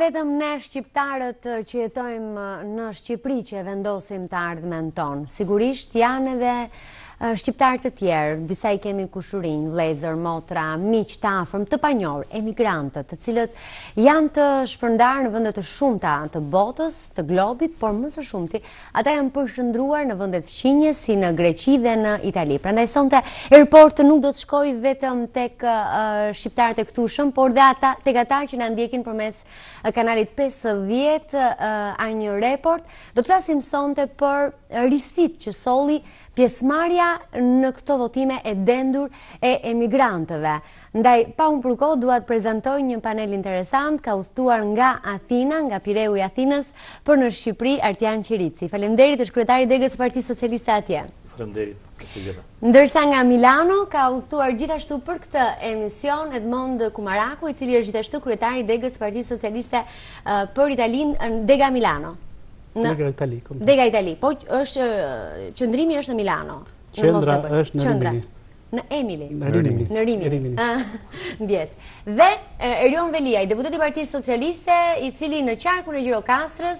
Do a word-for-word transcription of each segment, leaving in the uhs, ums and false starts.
vetëm ne shqiptarët që jetojmë në Shqipëri që vendosim të ardhmen tonë. Sigurisht janë edhe shqiptarë të tjerë, disa i kemi kushurinj, vlezër, motra, miq të afërm, të panjohur, emigrantët, të cilët janë të shpërndarë në vende të shumta të botës, të globit, por më së shumti ata janë përshëndruar në vendet fqinje si në Greqi dhe në Itali. Prandaj sonte Airport nuk do të shkojë vetëm tek uh, shqiptarët e këtushëm, por dhe ata tek ata që na ndjekin përmes uh, kanalit pesëdhjetë uh, Anjë Report. Do të flasim sonte për risit që solli pjesëmarrja në këto votime e dendur e emigrantëve. Ndaj, pa unë përko, dua të prezentoj një panel interesant, ka udhëtuar nga Athina, nga Pireu i Athinës, për në Shqipëri Artian Qirici. Faleminderit është kryetari degës së Partisë Socialiste atje. Faleminderit. Ndërsa nga Milano ka udhëtuar gjithashtu për këtë emision Edmond Kumaraku, i cili është gjithashtu kryetari degës së Partisë Socialiste uh, për Italinë, Dega Milano. Në Dega Itali. Dega Itali, po është qëndrimi është në Milano. Qendra është në Rimini. Në Emili. Në Rimini. Në Rimini. Ndjes. Dhe Erion Veliaj, deputet i Partisë Socialiste, i cili në qarkun e Gjirokastrës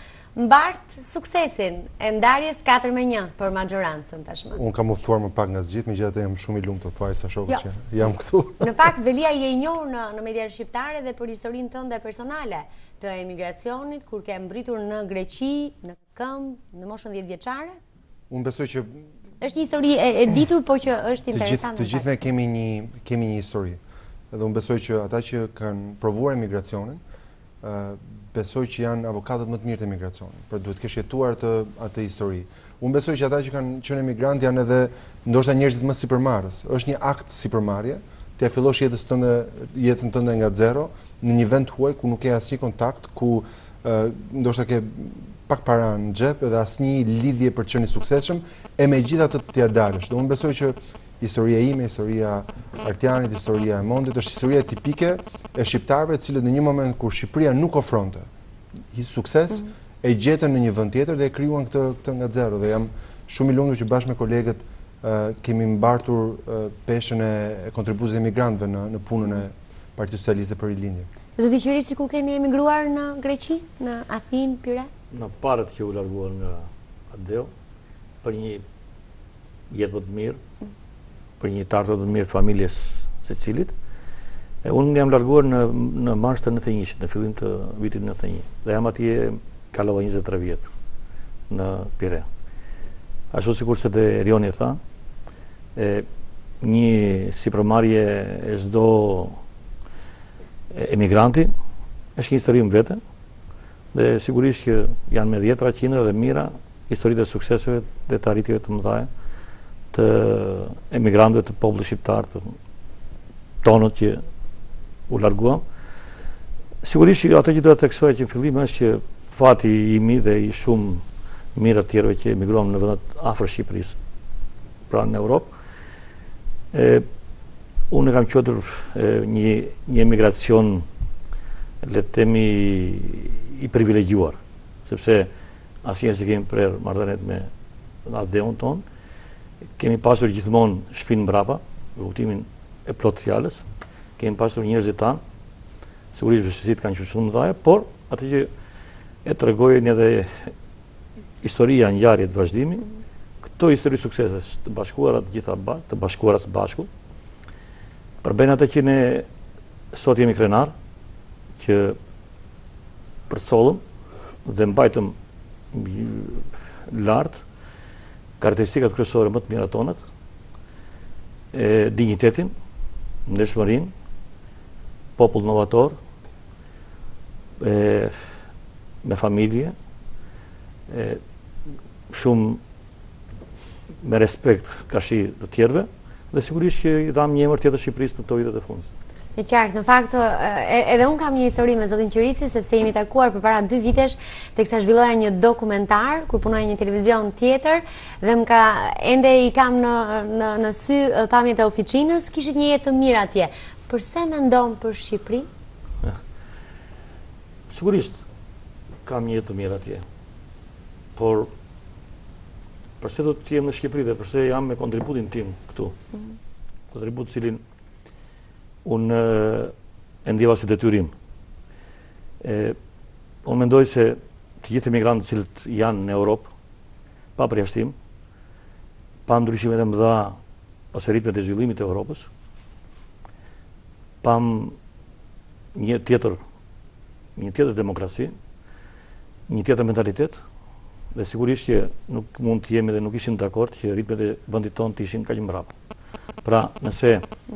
mbart suksesin e ndarjes katër me një për majorancën tashmë. Unë kam udhëtuar më pak nga të gjithë, megjithatë jam shumë i lumtur të sa shohë që jam këtu. Në fakt Veliaj je i njohur në në mediat shqiptare dhe për historinë tënde personale të emigracionit, kur ke mbritur në Greqi, në këmbë, në moshën dhjetë vjeçare? Unë besoj që është një histori e, e ditur, po që është interesante. Të gjithë ne kemi një kemi një histori. Edhe unë besoj që ata që kanë provuar emigracionin, uh, besoj që janë avokatët më të mirë të emigracionit, për duhet kesh jetuar atë atë histori. Unë besoj që ata që kanë qenë emigrant janë edhe ndoshta njerëzit më sipërmarrës. Është një akt sipërmarrje, ti fillosh jetën tënde jetën tënde nga zero në një vend huaj ku nuk ke asnjë kontakt, ku uh, ndoshta ke pak para në xhep edhe asnjë lidhje për të qenë i suksesshëm, e megjithatë t'ia dalësh. Dhe unë besoj që historia ime, historia Artianit, historia e Mondit është historia tipike e shqiptarëve, të cilët në një moment kur Shqipëria nuk ofronte sukses, mm -hmm. e gjetën në një vend tjetër dhe e krijuan këtë këtë nga zero. Dhe jam shumë i lumtur që bashkë me kolegët uh, kemi mbartur uh, peshën e kontributit emigrantëve në në punën e Partisë Socialiste për rilindje. Zoti Qirici, ku keni emigruar në Greqi, në Athinë, Pire? Në parët që u larguar nga Adeo, për një jetë më të mirë, për një tartë të mirë të familjes së cilit. E, unë jam larguar në, në mars të nëntëdhjetë e një, në fillim të vitit nëntëdhjetë e një. Dhe jam atje kalova njëzet e tre vjetë në Pire. Ashtu sikur se dhe Erioni tha, e, një sipërmarrje e çdo emigranti është një histori më vete, dhe sigurisht që janë me dhjetra, qindra dhe mira historitë e sukseseve dhe të arritjeve të mëdha të emigrantëve të popullit shqiptar, të tonët që u larguam. Sigurisht që ato që do të theksoj që në fillim është që fati i mi dhe i shumë mirë të tjerëve që emigruam në vendet afër Shqipërisë, pra në Europë, e, unë kam quajtur një një emigracion, le të themi, i privilegjuar, sepse asnjëherë s'e kemi prerë marrëdhëniet me Adeon ton, kemi pasur gjithmonë shpinë mbrapa, në kuptimin e plot fjalës, kemi pasur njerëzit tanë, sigurisht vështirësitë kanë qenë shumë të mëdha, por atë që e tregojnë edhe historia ngjarje të vazhdimi, këto histori suksese të bashkuara të gjitha të bashkuara së bashku, përbën atë që ne sot jemi krenar, që përcollëm dhe mbajtëm lartë karakteristikat kryesore më të mira tonat, e, dignitetin, ndershmërinë, popull novator, e, me familje, e, shumë me respekt kashi të tjerëve, dhe sigurisht që i dham një emër tjetër Shqipërisë në këto vitet e fundit. E qartë, në fakt, edhe unë kam një histori me zotin Qirici, sepse jemi takuar përpara dy vitesh, teksa zhvilloja një dokumentar, kur punoja një televizion tjetër, dhe më ka, ende i kam në, në, në sy pamjet e oficinës, kishit një jetë të mirë atje. Përse mendon për Shqipëri? Ja. Sigurisht, kam një jetë të mirë atje. Por, përse do të jem në Shqipëri dhe përse jam me kontributin tim këtu? Mm. Kontribut cilin unë e ndjeva si detyrim. Unë mendoj se të gjithë emigrantët cilët janë në Europë, pa përjashtim, pa ndryshimet e mëdha ose ritmet e zhvillimit të Europës, pa një tjetër, një tjetër demokraci, një tjetër mentalitet, dhe sigurisht që nuk mund të jemi dhe nuk ishim dakord që ritmet e vendit tonë të ishin kaq mbrapa. Pra, nëse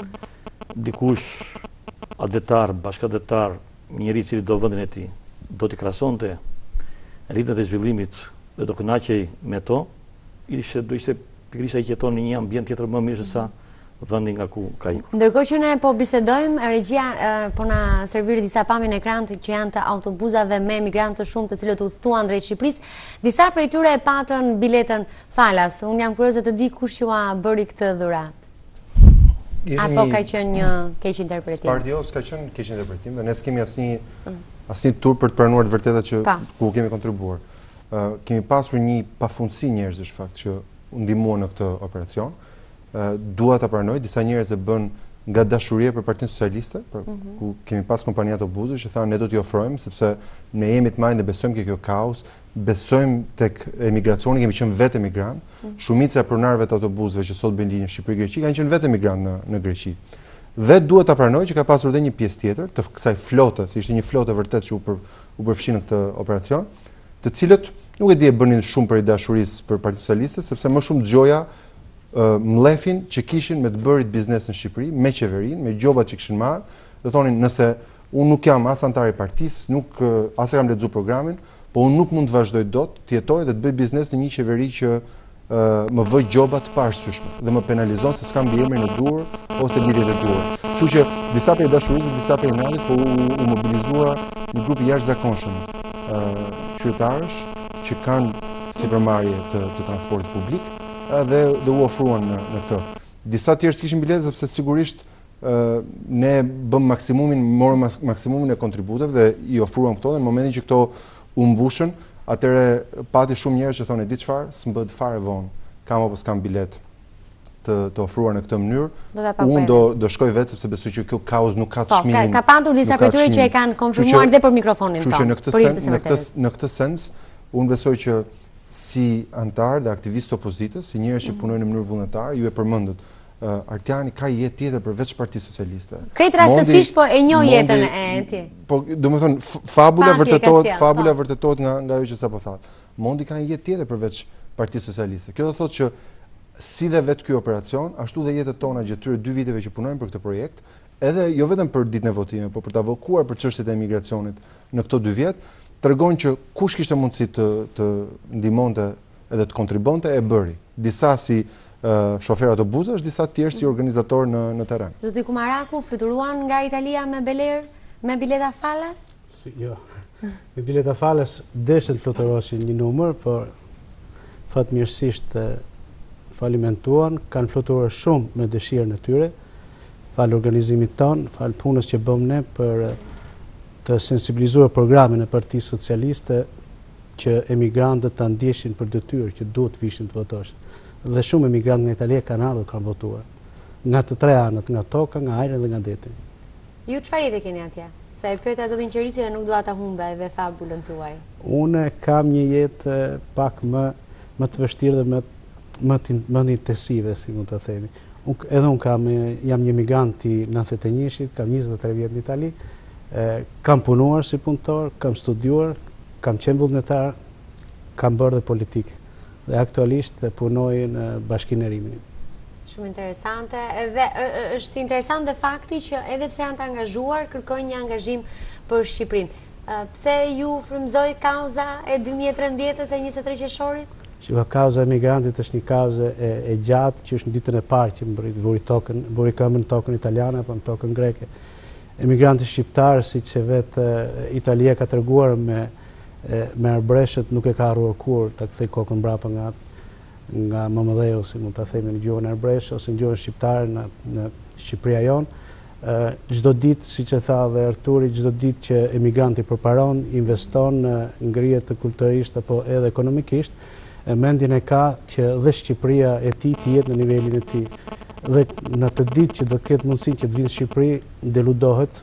dikush adhetar, bashkëadhetar, njëri i cili do vendin e tij, do t'i krahasonte ritmet e zhvillimit dhe do kënaqej me to, ishte do ishte pikërisht ai që jeton në një ambient tjetër më mirë se sa vendi nga ku ka ikur. Ndërkohë që ne po bisedojmë, regjia po na servir disa pamje në ekran që janë të autobusave me emigrantë të shumë të cilët udhëtuan drejt Shqipërisë. Disa prej tyre e patën biletën falas. Unë jam kurioze të di kush ju a bëri këtë dhuratë. Apo ka qenë një keq interpretim? Spardio s'ka qenë keq interpretim dhe ne s'kemi asnjë asnjë tur për të pranuar të vërtetat që ku kemi kontribuar. Uh, kemi pasur një pafundësi njerëzish fakt që ndihmuan në këtë operacion. Uh, dua ta pranoj, disa njerëz e bën nga dashuria për Partinë Socialiste, për, mm -hmm. ku kemi pas kompania autobusësh që thanë ne do t'i ofrojmë sepse ne jemi të majnë dhe besojmë ke kjo kaos, besojmë tek emigracioni, kemi qenë vetë emigrant. Mm -hmm. Shumica e pronarëve të autobusëve që sot bëjnë linjë Shqipëri-Greqi kanë qenë vetë emigrant në, në Greqi. Dhe duhet ta pranoj që ka pasur edhe një pjesë tjetër të kësaj flote, si ishte një flote vërtet që u, për, u përfshi në këtë operacion, të cilët nuk e di e bënin shumë për dashurisë për Partinë Socialiste, sepse më shumë dëgjoja uh, mlefin që kishin me të bërit biznes në Shqipëri, me qeverinë, me gjobat që kishin marrë, dhe thonin nëse unë nuk jam as antar i partisë, nuk uh, as e kam lexuar programin, po unë nuk mund të vazhdoj dot të jetoj dhe të bëj biznes në një qeveri që Uh, më vëj gjoba të paarsyeshme dhe më penalizon se s'kam mbi emrin në durë ose bilet e durë. Kështu që disa prej dashurisë, disa prej nalit, po u, u mobilizua një grup i jashtëzakonshëm uh, qytetarësh që kanë sipërmarrje të, të transportit publik uh, dhe, dhe u ofruan në, në këtë. Disa tjerë s'kishin bilete sepse sigurisht uh, ne bëm maksimumin, morëm maksimumin e kontributeve dhe i ofruam këto dhe në momentin që këto u mbushën, atëre pati shumë njerëz që thonë di çfarë, s'mbët fare vonë, kam apo s'kam bilet të, të ofruar në këtë mënyrë. Unë do, do shkoj vetë sepse besoj që kjo kaos nuk ka të çmimin. Ka, ka pandur disa prej tyre që e kanë konfirmuar dhe për mikrofonin tonë. Në këtë sens, në këtë, në këtë sens, unë besoj që si antar dhe aktivist opozitës, si njerëz që punojnë në mënyrë vullnetare, ju e përmendët. Uh, Artiani ka jetë tjetër përveç Partisë Socialiste. Krejt rastësisht po e njoh jetën e tij. Po, domethënë fabula vërtetohet, fabula vërtetohet nga nga ajo që sapo thatë. Mondi ka një jetë tjetër përveç Partisë Socialiste. Kjo do thotë që si dhe vetë ky operacion, ashtu dhe jetët tona gjatë këtyre dy viteve që punojmë për këtë projekt, edhe jo vetëm për ditën e votimit, por për ta vokuar për çështjet e emigracionit në këto dy vjet, tregon që kush kishte mundësi të të ndihmonte edhe të kontribonte e bëri. Disa si Uh, shofer autobusash, disa tjerë si organizator në, në teren. Zoti Kumaraku, fluturuan nga Italia me Beler, me bileta falas? Si, jo, me bileta falas deshen fluturoshin një numër, por fatmirësisht falimentuan, kanë fluturuar shumë me dëshirën e tyre, falë organizimit tonë, falë punës që bëm ne për të sensibilizuar programin e Partisë Socialiste që emigrantët të ndjeshin për detyrë që duhet vishin të votoshin. Dhe shumë emigrantë nga Italia kanë ardhur, kanë votuar. Nga të tre anët, nga toka, nga ajri dhe nga deti. Ju çfarë jete keni atje? Sa e pyeta zotin Qerici dhe nuk dua ta humbe edhe fabulën tuaj. Unë kam një jetë pak më më të vështirë dhe më më më intensive, si mund të themi. Unë edhe unë kam jam një emigrant i nëntëdhjetë e një-shit, kam njëzet e tre vjet në Itali, e, kam punuar si punëtor, kam studiuar, kam qenë vullnetar, kam bërë dhe politikë. Dhe aktualisht punoj në Bashkinë e Rimini. Shumë interesante. Dhe është interesant dhe fakti që edhe pse janë të angazhuar, kërkojnë një angazhim për Shqipërinë. Pse ju frymëzoi kauza e dy mijë e trembëdhjetës e njëzet e tre qershorit? Shiko, kauza e migrantit është një kauze e, e gjatë që është në ditën e parë që mburi tokën, mburi këmbën tokën italiane apo në tokën greke. Emigranti shqiptar, siç e vetë Italia ka treguar me me arbreshet nuk e ka harruar kur të kthej kokën mbrapa nga nga Mamëdheu, si mund ta themi në gjuhën arbresh ose në gjuhën shqiptare në në Shqipëria jonë. Çdo ditë, siç e tha dhe Arturi, çdo ditë që emigranti përparon, investon, ngrihet të kulturalisht apo edhe ekonomikisht, mendjen e ka që dhe Shqipëria e tij të jetë në nivelin e tij. Dhe në të ditë që do të ketë mundësinë që të vinë në Shqipëri, deludohet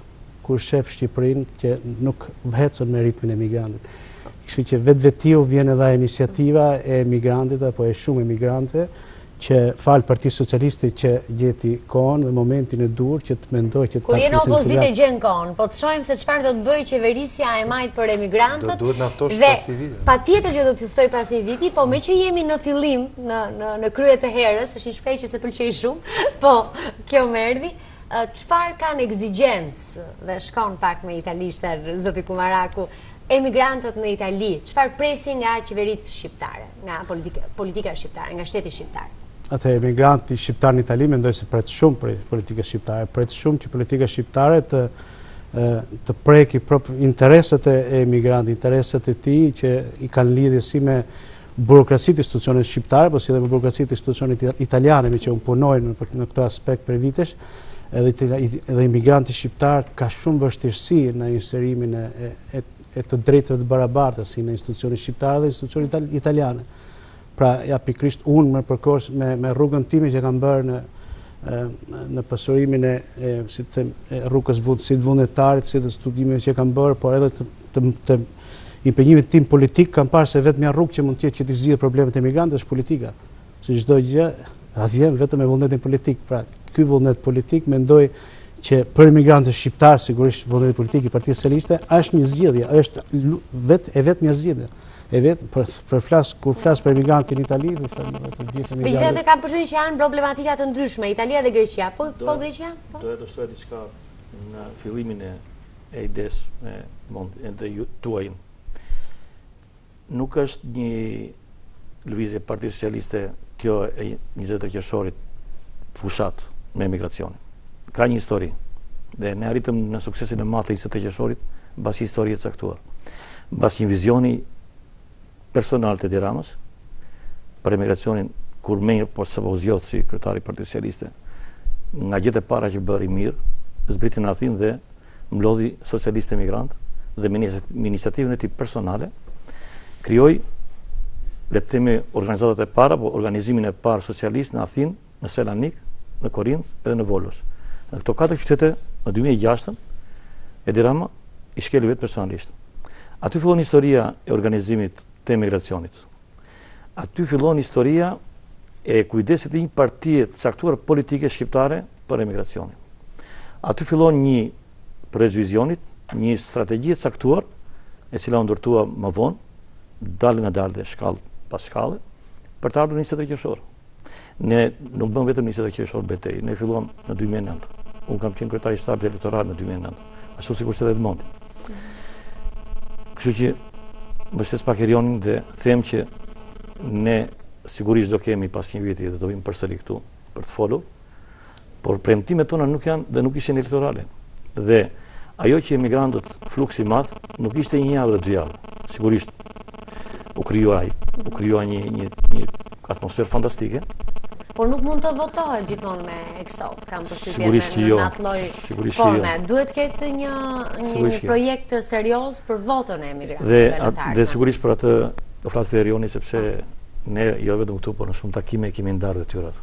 kur shef Shqipërinë që nuk hecën me ritmin e migrantit. Kështu që vetë vetiu vjen edhe iniciativa e migrantit apo e shumë emigrantëve që falë Partisë Socialiste që gjeti kohën dhe momentin e dur që të mendoj që të kur jenë opozitë gjen kohën, po të shohim se çfarë do të bëjë qeverisja e majt për emigrantët. Do duhet na ftosh pas një viti. Patjetër që do t'ju ftoj pas një viti, po me që jemi në fillim, në në në krye të herës, është një shprehje që se pëlqej shumë, po kjo më erdhi. Çfarë kanë ekzigjencë dhe shkon pak me italishtër zoti Kumaraku, emigrantët në Itali, çfarë presin nga qeveritë shqiptare, nga politika, politika shqiptare, nga shteti shqiptar? Atë emigranti shqiptar në Itali mendoj se pret shumë për politikën shqiptare, pret shumë që politika shqiptare të të preki proprio interesat e emigrantit, interesat e tij që i kanë lidhje si me burokracitë institucionet shqiptare, po si edhe me burokracitë institucionet italiane, me që unë punoj në, në këtë aspekt për vitesh, edhe edhe imigranti shqiptar ka shumë vështirësi në inserimin e, e, e të drejtave të barabarta si në institucionet shqiptare dhe institucionet italiane. Pra, ja pikrisht unë me përkors me, me rrugën time që kam bërë në, në pasurimin e, e, si të them, e rrugës vund, si të vullnetarit, si dhe studimeve që kam bërë, por edhe të, të, të impenjimit tim politik kam parë se vetëm një rrugë që mund të jetë që të zgjidhë problemet e migrantëve është politika. Se çdo gjë vjen vetëm me vullnetin politik. Pra, ky vullnet politik mendoj që për emigrantët shqiptar sigurisht vullneti politik i Partisë Socialiste është një zgjidhje, është vet e vetmja zgjidhje. E vetë, për, për flas, kur flas për emigrantin në Itali, dhe thëmë të gjithë emigrantët. Megjithatë kam përshtypjen që janë problematika të ndryshme, Italia dhe Greqia. Po, po Greqia? Po? Do të shtohet diçka në fillimin e, e ides e mund e të tuajin. Nuk është një lëvizje Partisë Socialiste kjo e njëzet e qershorit fushat me emigracionin. Ka një histori dhe ne arritëm në suksesin e madh të njëzet e qershorit mbas histori e caktuar. Mbas një vizioni personal të Edi Ramës për emigracionin kur menjë po së po zgjodh si kryetari i Partisë Socialiste nga gjetë e para që bëri mirë, zbriti në Athinë dhe mlodhi socialistë emigrant dhe me iniciativën e tij personale krijoi le të themi organizatat e para, po organizimin e parë socialist në Athinë, në Selanik, në Korinth edhe në Volos. Në këto katër qytete në dy mijë e gjashtë Edi Rama i shkeli vetë personalisht. Aty fillon historia e organizimit të emigracionit. Aty fillon historia e kujdesit e një partie të caktuar politike shqiptare për emigracionin. Aty fillon një përveç vizionit, një strategji e caktuar, e cila u ndërtua më vonë, dalë nga dalë dhe shkallë pas shkallë, për të ardhur në njëzet e qershor. Ne nuk bëm vetëm njëzet e qershor betejë, ne filluam në dy mijë e nëntë. Unë kam qenë kryetari i shtabit elektoral në dy mijë e nëntë, ashtu sikur se edhe Edmondi. Kështu që mbështes pak Erionin dhe them që ne sigurisht do kemi pas një viti dhe do vim përsëri këtu për të folur, por premtimet tona nuk janë dhe nuk ishin elektorale. Dhe ajo që emigrantët fluksi i madh nuk ishte një javë dhe dy javë. Sigurisht u krijua u krijua një një një atmosferë fantastike. Por nuk mund të votohet gjithmonë me eksot, kam përshtypjen në jo. Atë lloj forme. Jo. Duhet ketë një një, një projekt serioz për votën e emigrantëve. Dhe dhe sigurisht për atë do flas te Erioni sepse ne jo vetëm këtu, por në shumë takime kemi ndarë detyrat.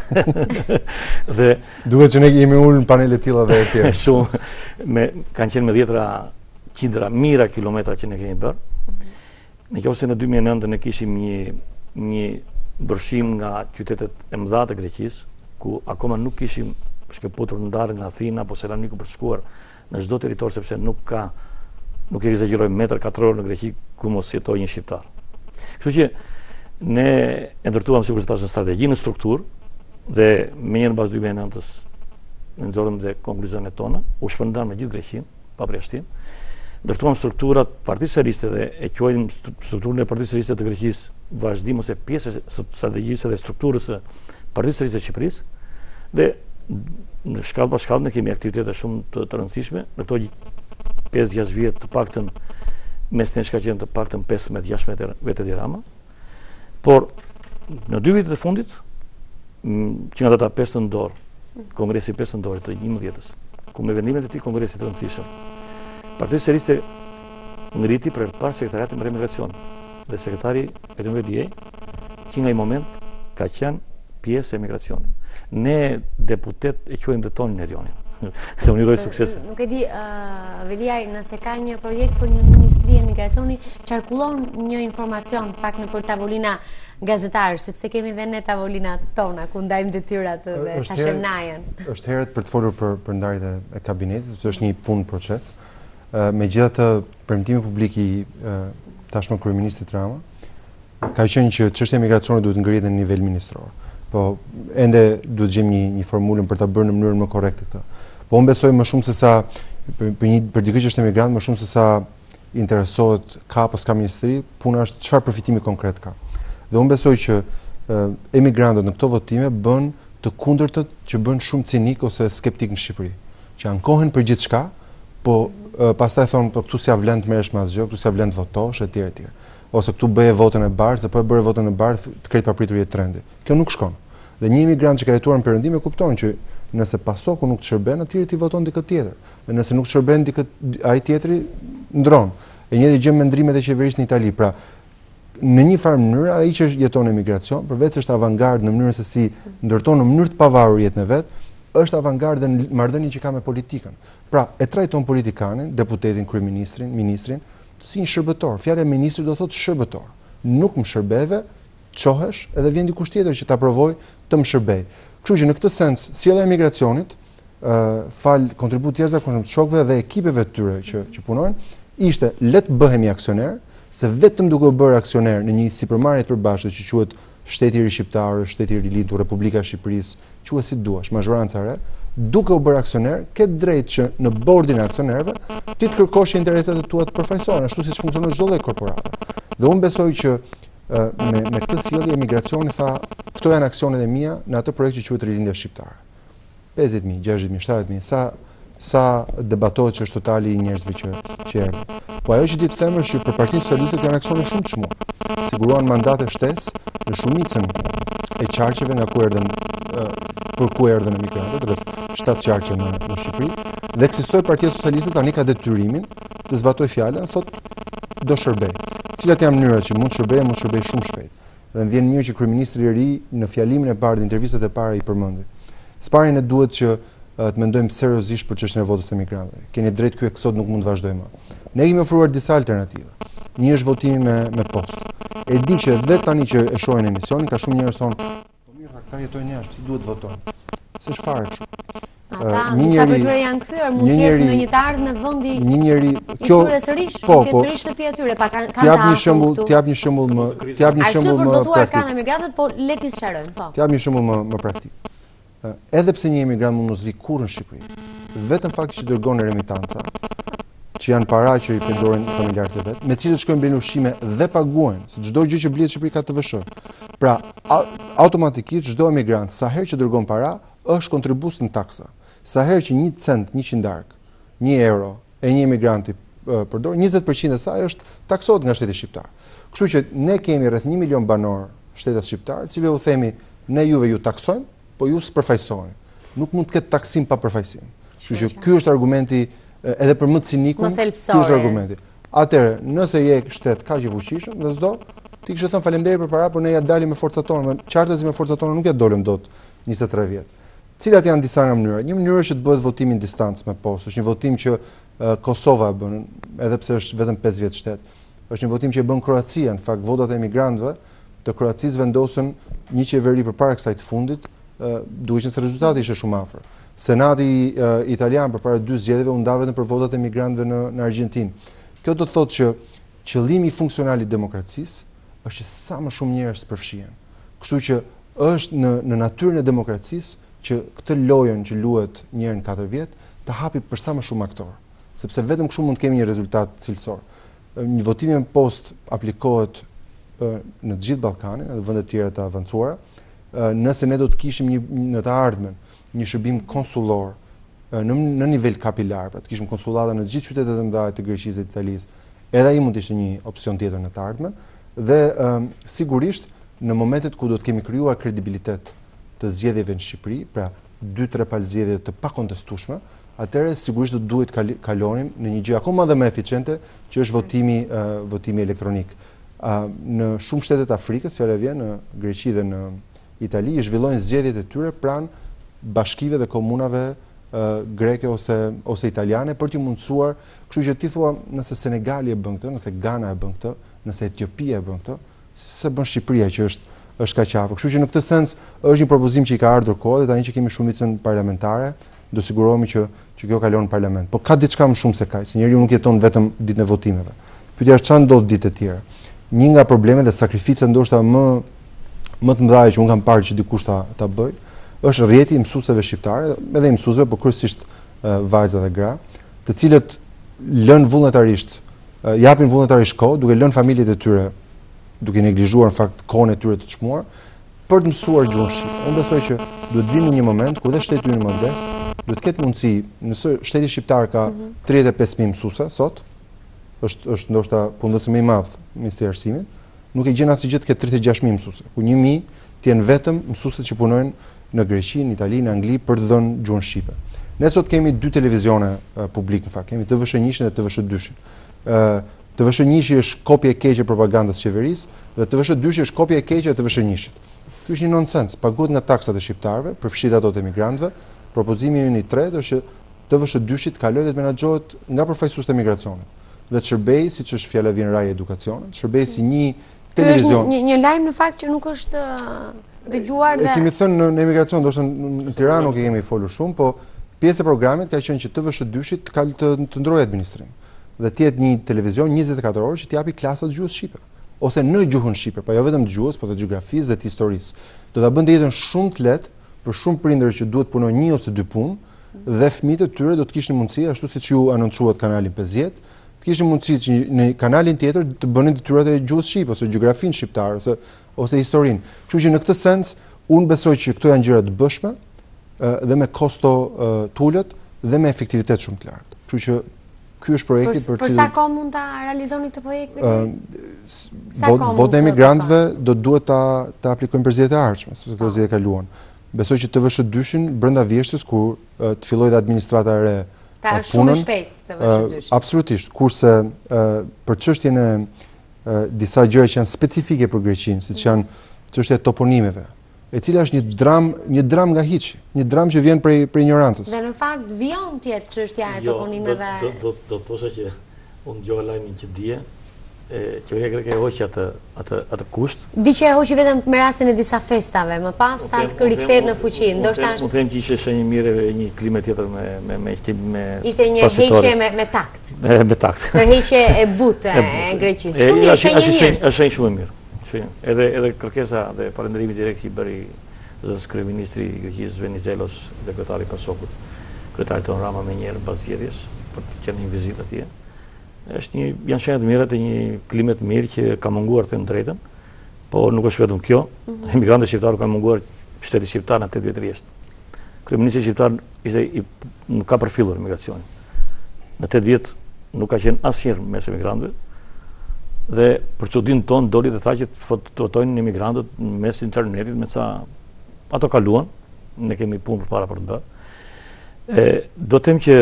Dhe duhet që ne jemi ulur në panele të tilla dhe të tjerë. Shumë me kanë qenë me dhjetra qindra mijëra kilometra që ne kemi bërë. Në qoftë se në dy mijë e nëntë ne kishim një një bërshim nga qytetet e mëdha të Greqisë, ku akoma nuk kishim shkëputur ndarë nga Athina apo Selaniku për të shkuar në çdo territor sepse nuk ka nuk e egzageroj metër katror në Greqi ku mos jetojë një shqiptar. Kështu që ne e ndërtuam sigurisht tash në strategji, në strukturë dhe me një mbas dy mijë e nëntës ne nxorëm dhe konkluzionet tona, u shpërndan me gjithë Greqinë, pa përjashtim. Ndërtuam strukturat Partisë Socialiste dhe e quajmë strukturën e Partisë Socialiste të Greqisë vazhdim ose pjesë e strategjisë dhe strukturës së Partisë Socialiste të Shqipërisë dhe në shkallë pas shkallë ne kemi aktivitete shumë të, të rëndësishme në këto pesë gjashtë vjet të paktën mes nesh ka qenë të paktën pesëmbëdhjetë gjashtëdhjetë vetë Edi Rama. Por në dy vitet e fundit që nga data pesë nëntor, kongresi pesë nëntor të njëmbëdhjetës, ku me vendimet e tij kongresit të rëndësishëm, Partia Socialiste ngriti për parë sekretariatin për emigracion dhe sekretari Erion Veliej, që nga i moment ka qenë pjesë e emigracionit. Ne deputet e quajmë dhe tonin Erionin. dhe unë uroj sukses. Nuk e di, Veliaj, nëse ka një projekt për një ministri e migracioni, qarkullon një informacion, fakt në për tavolina gazetarë, sepse kemi dhe ne tavolina tona, ku ndajmë detyrat dhe ta shemnajen. Është herët për të folur për, për ndarjet e kabinetit, sepse është një punë proces. Me gjitha të premtimi publik i tashmë kryeministrit Rama, ka qenë që çështja e migracionit duhet ngrihet në nivel ministror. Po ende duhet gjejmë një, një formulën për ta bërë në mënyrën më korrekte këtë. Po unë besoj më shumë se sa për, për një për dikë që është emigrant, më shumë se sa interesohet ka apo s'ka ministri, puna është çfarë përfitimi konkret ka. Dhe unë besoj që emigrantët në këto votime bën të kundërtët që bën shumë cinik ose skeptik në Shqipëri, që ankohen për gjithçka, po pastaj thonë po këtu s'ja vlen të merresh me asgjë, këtu s'ja vlen të votosh etj etj. Ose këtu bëje votën e bardhë, se po e bëre votën e bardhë të krejt papritur jetë trendi. Kjo nuk shkon. Dhe një emigrant që ka jetuar në Perëndim e kupton që nëse pasoku nuk të shërben, atëri ti voton dikë tjetër. Dhe nëse nuk shërben dikë ai tjetri ndron. E njëjtë gjë me ndrimet e qeverisë në Itali. Pra, në një farë mënyrë ai që jeton në emigracion, përveç se është avangard në mënyrën se si ndërton në mënyrë të pavarur jetën e vet, është avangard në marrëdhënien që ka me politikën. Pra, e trajton politikanin, deputetin, kryeministrin, ministrin si një shërbëtor. Fjala e ministrit do thotë shërbëtor. Nuk më shërbeve, çohesh edhe vjen dikush tjetër që ta provoj të më shërbej. Kështu që në këtë sens, sjellja e migracionit, uh, fal kontribut të jashtëzakonshëm të shokëve dhe ekipeve të tyre që që punojnë, ishte le të bëhemi aksioner, se vetëm duke u bërë aksioner në një sipërmarrje të përbashkët që quhet Shteti i ri shqiptar, Shteti i rilindur, Republika e Shqipërisë, quhet si duash, mazhoranca e re, duke u bërë aksioner, ke drejt që në bordin e aksionerëve ti të kërkosh interesat e tua të përfaqësohen, ashtu siç funksionon çdo lloj korporate. Dhe unë besoj që me me këtë sjellje emigracioni tha, këto janë aksionet e mia në atë projekt që quhet Rilindja Shqiptare. pesëdhjetë mijë, gjashtëdhjetë mijë, shtatëdhjetë mijë, sa sa debatohet që është totali i njerëzve që që erdhën. Po ajo që di të them është që për Partinë Socialiste janë aksione shumë të çmuar. Siguruan mandate shtesë në shumicën e qarqeve nga ku erdhën për ku erdhën emigrantët, rreth shtatë qarqe në, në Shqipëri, dhe kësaj Partia Socialiste tani ka detyrimin të zbatojë fjalën, thotë do shërbej. Cilat janë mënyrat që mund të shërbejë, mund të shërbejë shumë shpejt. Dhe më vjen mirë që kryeministri i ri në fjalimin e parë, në intervistat e para i përmendi. S'pari ne duhet që të mendojmë seriozisht për çështjen e votës së emigrantëve. Keni drejt, ky eksod nuk mund të vazhdojë më. Ne kemi ofruar disa alternativa. Një është votimi me me postë. E di që dhe tani që e shohin emisionin, ka shumë njerëz thonë, po mirë, ata jetojnë jashtë, pse duhet votojnë? S'është fare kështu. Ata, disa prej tyre janë kthyer, mund të jetë në një të ardhmë në vendi. Një njeri, kjo sërish, po, ke po, sërish shtëpi aty, pa kanë kanë. T'jap një shembull, t'jap një shembull më, t'jap një shembull më. Arsye për votuar kanë emigrantët, po le t'i sqarojmë, po. T'jap një shembull më më praktik. Edhe pse një emigrant mund mos vi kurrë në Shqipëri, vetëm fakti që dërgon remitanca, që janë para që i përdoren familjarët e vet, me cilët shkojnë blen ushqime dhe paguajnë, se çdo gjë që blihet në Shqipëri ka T V S H. Pra, automatikisht çdo emigrant sa herë që dërgon para, është kontribues në taksa. Sa herë që një cent, një dark, një euro e një emigranti përdor, njëzet përqind e saj është taksohet nga shteti shqiptar. Kështu që ne kemi rreth një milion banor shtetas shqiptar, cilëve u themi ne juve ju taksojmë, po ju s'përfaqësoheni. Nuk mund të ketë taksim pa përfaqësim. Kështu që ky është argumenti edhe për më cinikun, ky është argumenti. Atëherë, nëse je shtet kaq i fuqishëm dhe s'do, ti kishe thënë faleminderit për para, por ne ja dalim me forcat tona, me qartësi me forcat tona nuk ja dolëm dot njëzet e tre vjet. Cilat janë disa nga mënyrat? Një mënyrë është që të bëhet votimi në distancë me postë. Është një votim që uh, Kosova e bën, edhe pse është vetëm pesë vjet shtet. Është një votim që e bën Kroacia, në fakt votat e emigrantëve të Kroacisë vendosën një qeveri përpara kësaj të fundit, uh, duke qenë se rezultati ishte shumë afër. Senati uh, italian përpara dy zgjedhjeve u nda vetëm për votat e emigrantëve në, në Argjentinë. Kjo do të thotë që qëllimi funksional i demokracisë është që sa më shumë njerëz të përfshihen. Kështu që është në, në natyrën e demokracisë që këtë lojën që luhet një herë në katër vjet të hapi për sa më shumë aktor, sepse vetëm kështu mund të kemi një rezultat cilësor. Një votim me postë aplikohet në të gjithë Ballkanin, edhe vende të tjera të avancuara, nëse ne do të kishim një në të ardhmen një shërbim konsullor në në nivel kapilar, pra të kishim konsullata në të gjithë qytetet e mëdha të Greqisë dhe të Italisë, edhe ai mund të ishte një opsion tjetër në të ardhmen dhe um, sigurisht në momentet ku do të kemi krijuar kredibilitet të zgjedhjeve në Shqipëri, pra dy tre palë zgjedhje të pakontestueshme, atëherë sigurisht do duhet kalonim në një gjë akoma më eficiente, që është votimi uh, votimi elektronik. Uh, në shumë shtete të Afrikës, fjala vjen në Greqi dhe në Itali, zhvillojnë zgjedhjet e tyre pranë bashkive dhe komunave uh, greke ose italiane për t'ju mundësuar, kështu që ti thua nëse Senegali e bën këtë, nëse Ghana e bën këtë, nëse Etiopia e bën këtë, se bën Shqipëria që është është kaq afër. Kështu që në këtë sens është një propozim që i ka ardhur kohë dhe tani që kemi shumicën parlamentare, do sigurohemi që që kjo kalon në parlament. Po ka diçka më shumë se kaq, se njeriu nuk jeton vetëm ditën e votimeve. Pyetja është çfarë ndodh ditët e tjera. Një nga problemet dhe sakrificat ndoshta më më të mëdha që un kam parë që dikush ta ta bëj, është rrjeti i mësuesve shqiptarë, edhe i mësuesve, por kryesisht vajza dhe gra, të cilët lënë vullnetarisht, japin vullnetarisht kohë, duke lënë familjet e tyre, duke neglizhuar në fakt kohën e tyre të çmuar, për të mësuar gjuhën shqipe. Unë besoj që duhet vinë një moment kur dhe shteti ynë modest duhet ketë mundësi, nëse shteti shqiptar ka tridhjetë e pesë mijë mësuese sot, është është ndoshta punëdhësi më i madh Ministri i Arsimit, nuk e gjen asgjë të ketë tridhjetë e gjashtë mijë mësuese, ku një mijë të jenë vetëm mësuesit që punojnë në Greqi, në Itali, në Angli për të dhënë gjuhën shqipe. Ne sot kemi dy televizione uh, publik në fakt, kemi T V S një-shin dhe T V S dy-shin. Uh, T V S një-shi është kopje e keqe e propagandës së qeverisë dhe T V S dy-shi është kopje e keqe e T V S një-shit. Ky është një nonsens, paguhet nga taksat e shqiptarëve, përfshirë ato të emigrantëve. Propozimi ynë i tretë është që T V S dy-shit kalojë dhe të menaxhohet nga përfaqësuesit e emigracionit. Dhe të shërbejë, siç është fjala vjen raji edukacionit, të shërbejë si një televizion. Ky është një, një lajm në fakt që nuk është dëgjuar dhe e kemi thënë në, në emigracion, do të në Tiranë nuk e kemi folur shumë, po pjesë e programit ka qenë që T V S dy-shit të, të, të ndrojë administrim dhe të jetë një televizion njëzet e katër orë që t'japi klasat gjuhës shqipe, ose në gjuhën shqipe, pa jo vetëm të gjuhës, por të gjeografisë dhe të historisë. Do ta bënte jetën shumë të lehtë për shumë prindër që duhet punojnë një ose dy punë dhe fëmijët e tyre do të kishin mundësi, ashtu siç ju anoncuat kanalin pesëdhjetë, të kishin mundësi që në kanalin tjetër të bënin detyrat e gjuhës shqipe ose gjeografinë shqiptare ose ose historinë. Kështu që në këtë sens unë besoj që këto janë gjëra të bëshme dhe me kosto të ulët dhe me efektivitet shumë të lartë. Kështu që ky është projekti për, për, për sa kohë mund ta realizoni këtë projekt? Uh, Vota e emigrantëve do duhet ta ta aplikojnë për zgjedhjet e ardhshme, sepse këto zgjedhje kaluan. Besoj që T V S dy-shin brenda vjeshtës kur uh, të fillojë dhe administrata e re pra uh, shumë shpejt T V S dy-shin. Uh, absolutisht, kurse uh, për çështjen e uh, disa gjëra që janë specifike për Greqinë, siç janë çështja e toponimeve, e cila është një dram, një dram nga hiçi, një dram që vjen prej prej ignorancës. Dhe në fakt vijon të jetë çështja e toponimeve. Jo, do do do thosha që unë dëgjova lajmin që dije, e qeveria greke e hoqi atë atë atë kusht. Di që e hoqi vetëm me rastin e disa festave, më pas ta të rikthehet në fuqi, ndoshta është. Unë them që ishte shenjë mirë e një klimë tjetër me me me me ishte një heqje me me takt. Me, me takt. Tërheqje e butë e Greqisë. Shumë mirë, shenjë mirë. Është shenjë shumë mirë. Edhe edhe kërkesa dhe falënderimi direkt që i bëri zëvendës kryeministri i Greqisë Venizelos dhe kryetari i PASOK-ut, kryetari Ton Rama me njëherë pas zgjedhjes për të qenë një vizitë atje. Është një janë shenja të mira të një klime të mirë që ka munguar të drejtën, por nuk është vetëm kjo. Mm-hmm. Emigrantët shqiptarë kanë munguar shteti shqiptar në tetë vjet rresht. Kryeministri shqiptar ishte i, nuk ka përfillur emigracionin. Në tetë vjet nuk ka qenë asnjëherë mes emigrantëve. Dhe për çudinë tonë doli dhe tha që të votojnë emigrantët mes internetit, me ca ato kaluan, ne kemi punë përpara për të bërë. E do të them që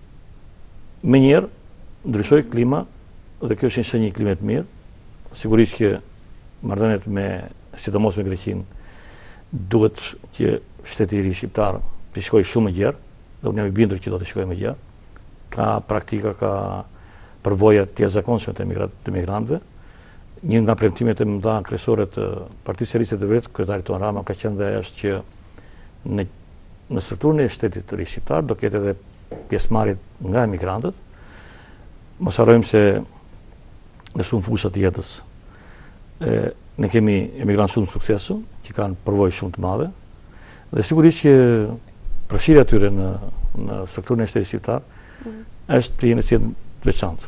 menjëherë ndryshoi klima dhe kjo është një shenjë klime të mirë. Sigurisht që marrëdhëniet me sidomos me Greqinë duhet që shteti i ri shqiptar të shkojë shumë më gjerë, dhe unë jam i bindur që do të shkojë më gjerë. Ka praktika, ka përvoja të jashtëzakonshme të emigrantëve. Një nga premtimet e mëdha kryesore të Partisë Socialiste të vet, kryetari Ton Rama ka qenë dhe është që në në strukturën e shtetit të ri shqiptar do ketë edhe pjesëmarrje nga emigrantët. Mos harrojmë se në shumë fusha të jetës e, ne kemi emigrantë shumë të suksesshëm që kanë përvojë shumë të madhe dhe sigurisht që përfshirja e tyre në në strukturën e shtetit shqiptar mm. është një iniciativë të veçantë.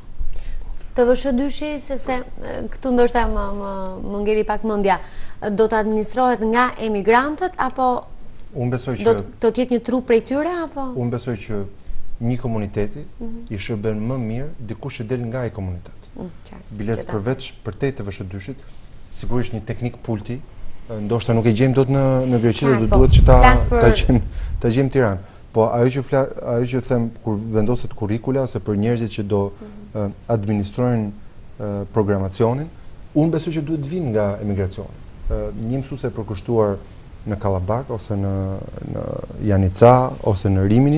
T V S dy-shi, sepse këtu ndoshta më më më ngeli pak mendja, do të administrohet nga emigrantët apo unë besoj që do të do të jetë një trup prej tyre apo? Unë besoj që një komuniteti mm-hmm. i shërben më mirë dikush që del nga ai komunitet. Mm, Bilet përveç për te T V S dy-shit, sigurisht një teknik pulti, ndoshta nuk e gjejmë dot në në Greqi, do duhet që ta ta gjejmë ta gjejmë në Tiranë. Po ajo që fla, ajo që them kur vendoset kurrikula ose për njerëzit që do mm-hmm. uh, administrojnë uh, programacionin, unë besoj që duhet vinë nga emigracioni. Uh, një mësues e përkushtuar në Kallabak ose në në Janica ose në Rimini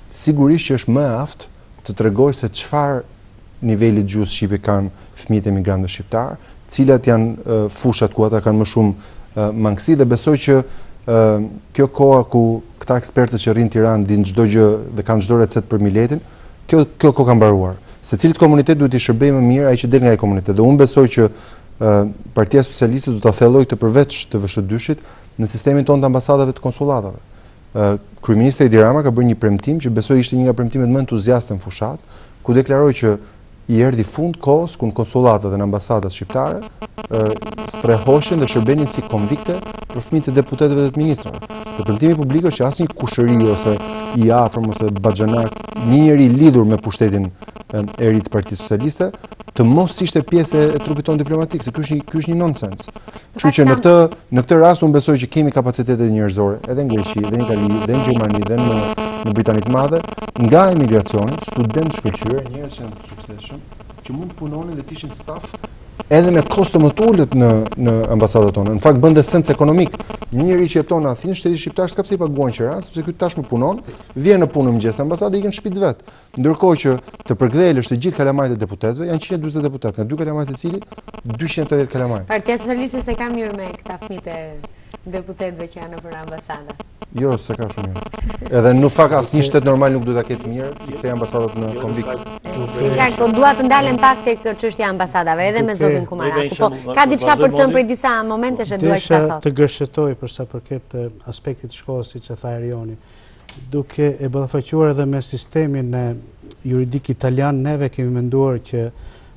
sigurisht që është më aftë të tregoj se çfarë niveli gjuhës shqipe kanë fëmijët emigrantëve shqiptar, cilat janë uh, fushat ku ata kanë më shumë uh, mangësi, dhe besoj që uh, kjo koha ku këta ekspertët që rrinë në Tiranë dinë çdo gjë dhe kanë çdo recetë për miletin, kjo kjo kohë ka mbaruar. Secilit komunitet duhet i shërbejë më mirë ai që del nga ai komunitet. Dhe unë besoj që uh, Partia Socialiste do ta thellojë këtë përveç të V S D-shit në sistemin tonë të ambasadave të konsullatave. Uh, Kryeministri Edi Rama ka bërë një premtim që besoj ishte një nga premtimet më entuziaste në fushat, ku deklaroi që i erdhi fund kohës ku në konsulatat dhe në ambasadat shqiptare uh, strehoshin dhe shërbenin si konvikte për fëmijët e deputetëve dhe të ministrave. Dhe premtimi publik është që asnjë kushëri ose i afërm ose baxhanak, një njeri lidhur me pushtetin e ri të Partisë Socialiste, të mos ishte pjesë e trupit tonë diplomatik, se ky është një ky është një nonsens. Kështu që në këtë në këtë rast unë besoj që kemi kapacitete njerëzore edhe në Greqi, edhe në Itali, edhe në Gjermani, edhe në në Britani të Madhe, nga emigracioni, studentë shkëlqyer, njerëz që janë të suksesshëm, që mund të punonin dhe të ishin staf edhe me kosto më të ulët në në ambasadat tona. Në fakt bën sens ekonomik. Një njeri që jeton në Athinë, shteti shqiptar s'ka pse i paguajnë qira, sepse ky tashmë punon, vjen në punë mëngjes në ambasadë, ikën në shtëpi vet. Ndërkohë që të përkthehej të gjithë kalamajt e deputetëve, janë njëqind e dyzet deputetë, nga dy kalamajt secili, dyqind e tetëdhjetë kalamaj. Partia Socialiste se ka mirë me këta fëmijë të deputetëve që janë nëpër ambasada. Jo, se ka shumë mirë. Edhe në fakt asnjë shtet normal nuk duhet ta ketë mirë, i kthej ambasadat në konvikt. Qartë, po dua të ndalem pak tek çështja e ambasadave, edhe me zotin Kumaraku. Po ka diçka për të thënë prej disa momentesh e dua që ta thotë. Të gërshetoj për sa përket aspektit të shkollës, siç e tha Erioni, duke e ballafaqur edhe me sistemin juridik italian, neve kemi menduar që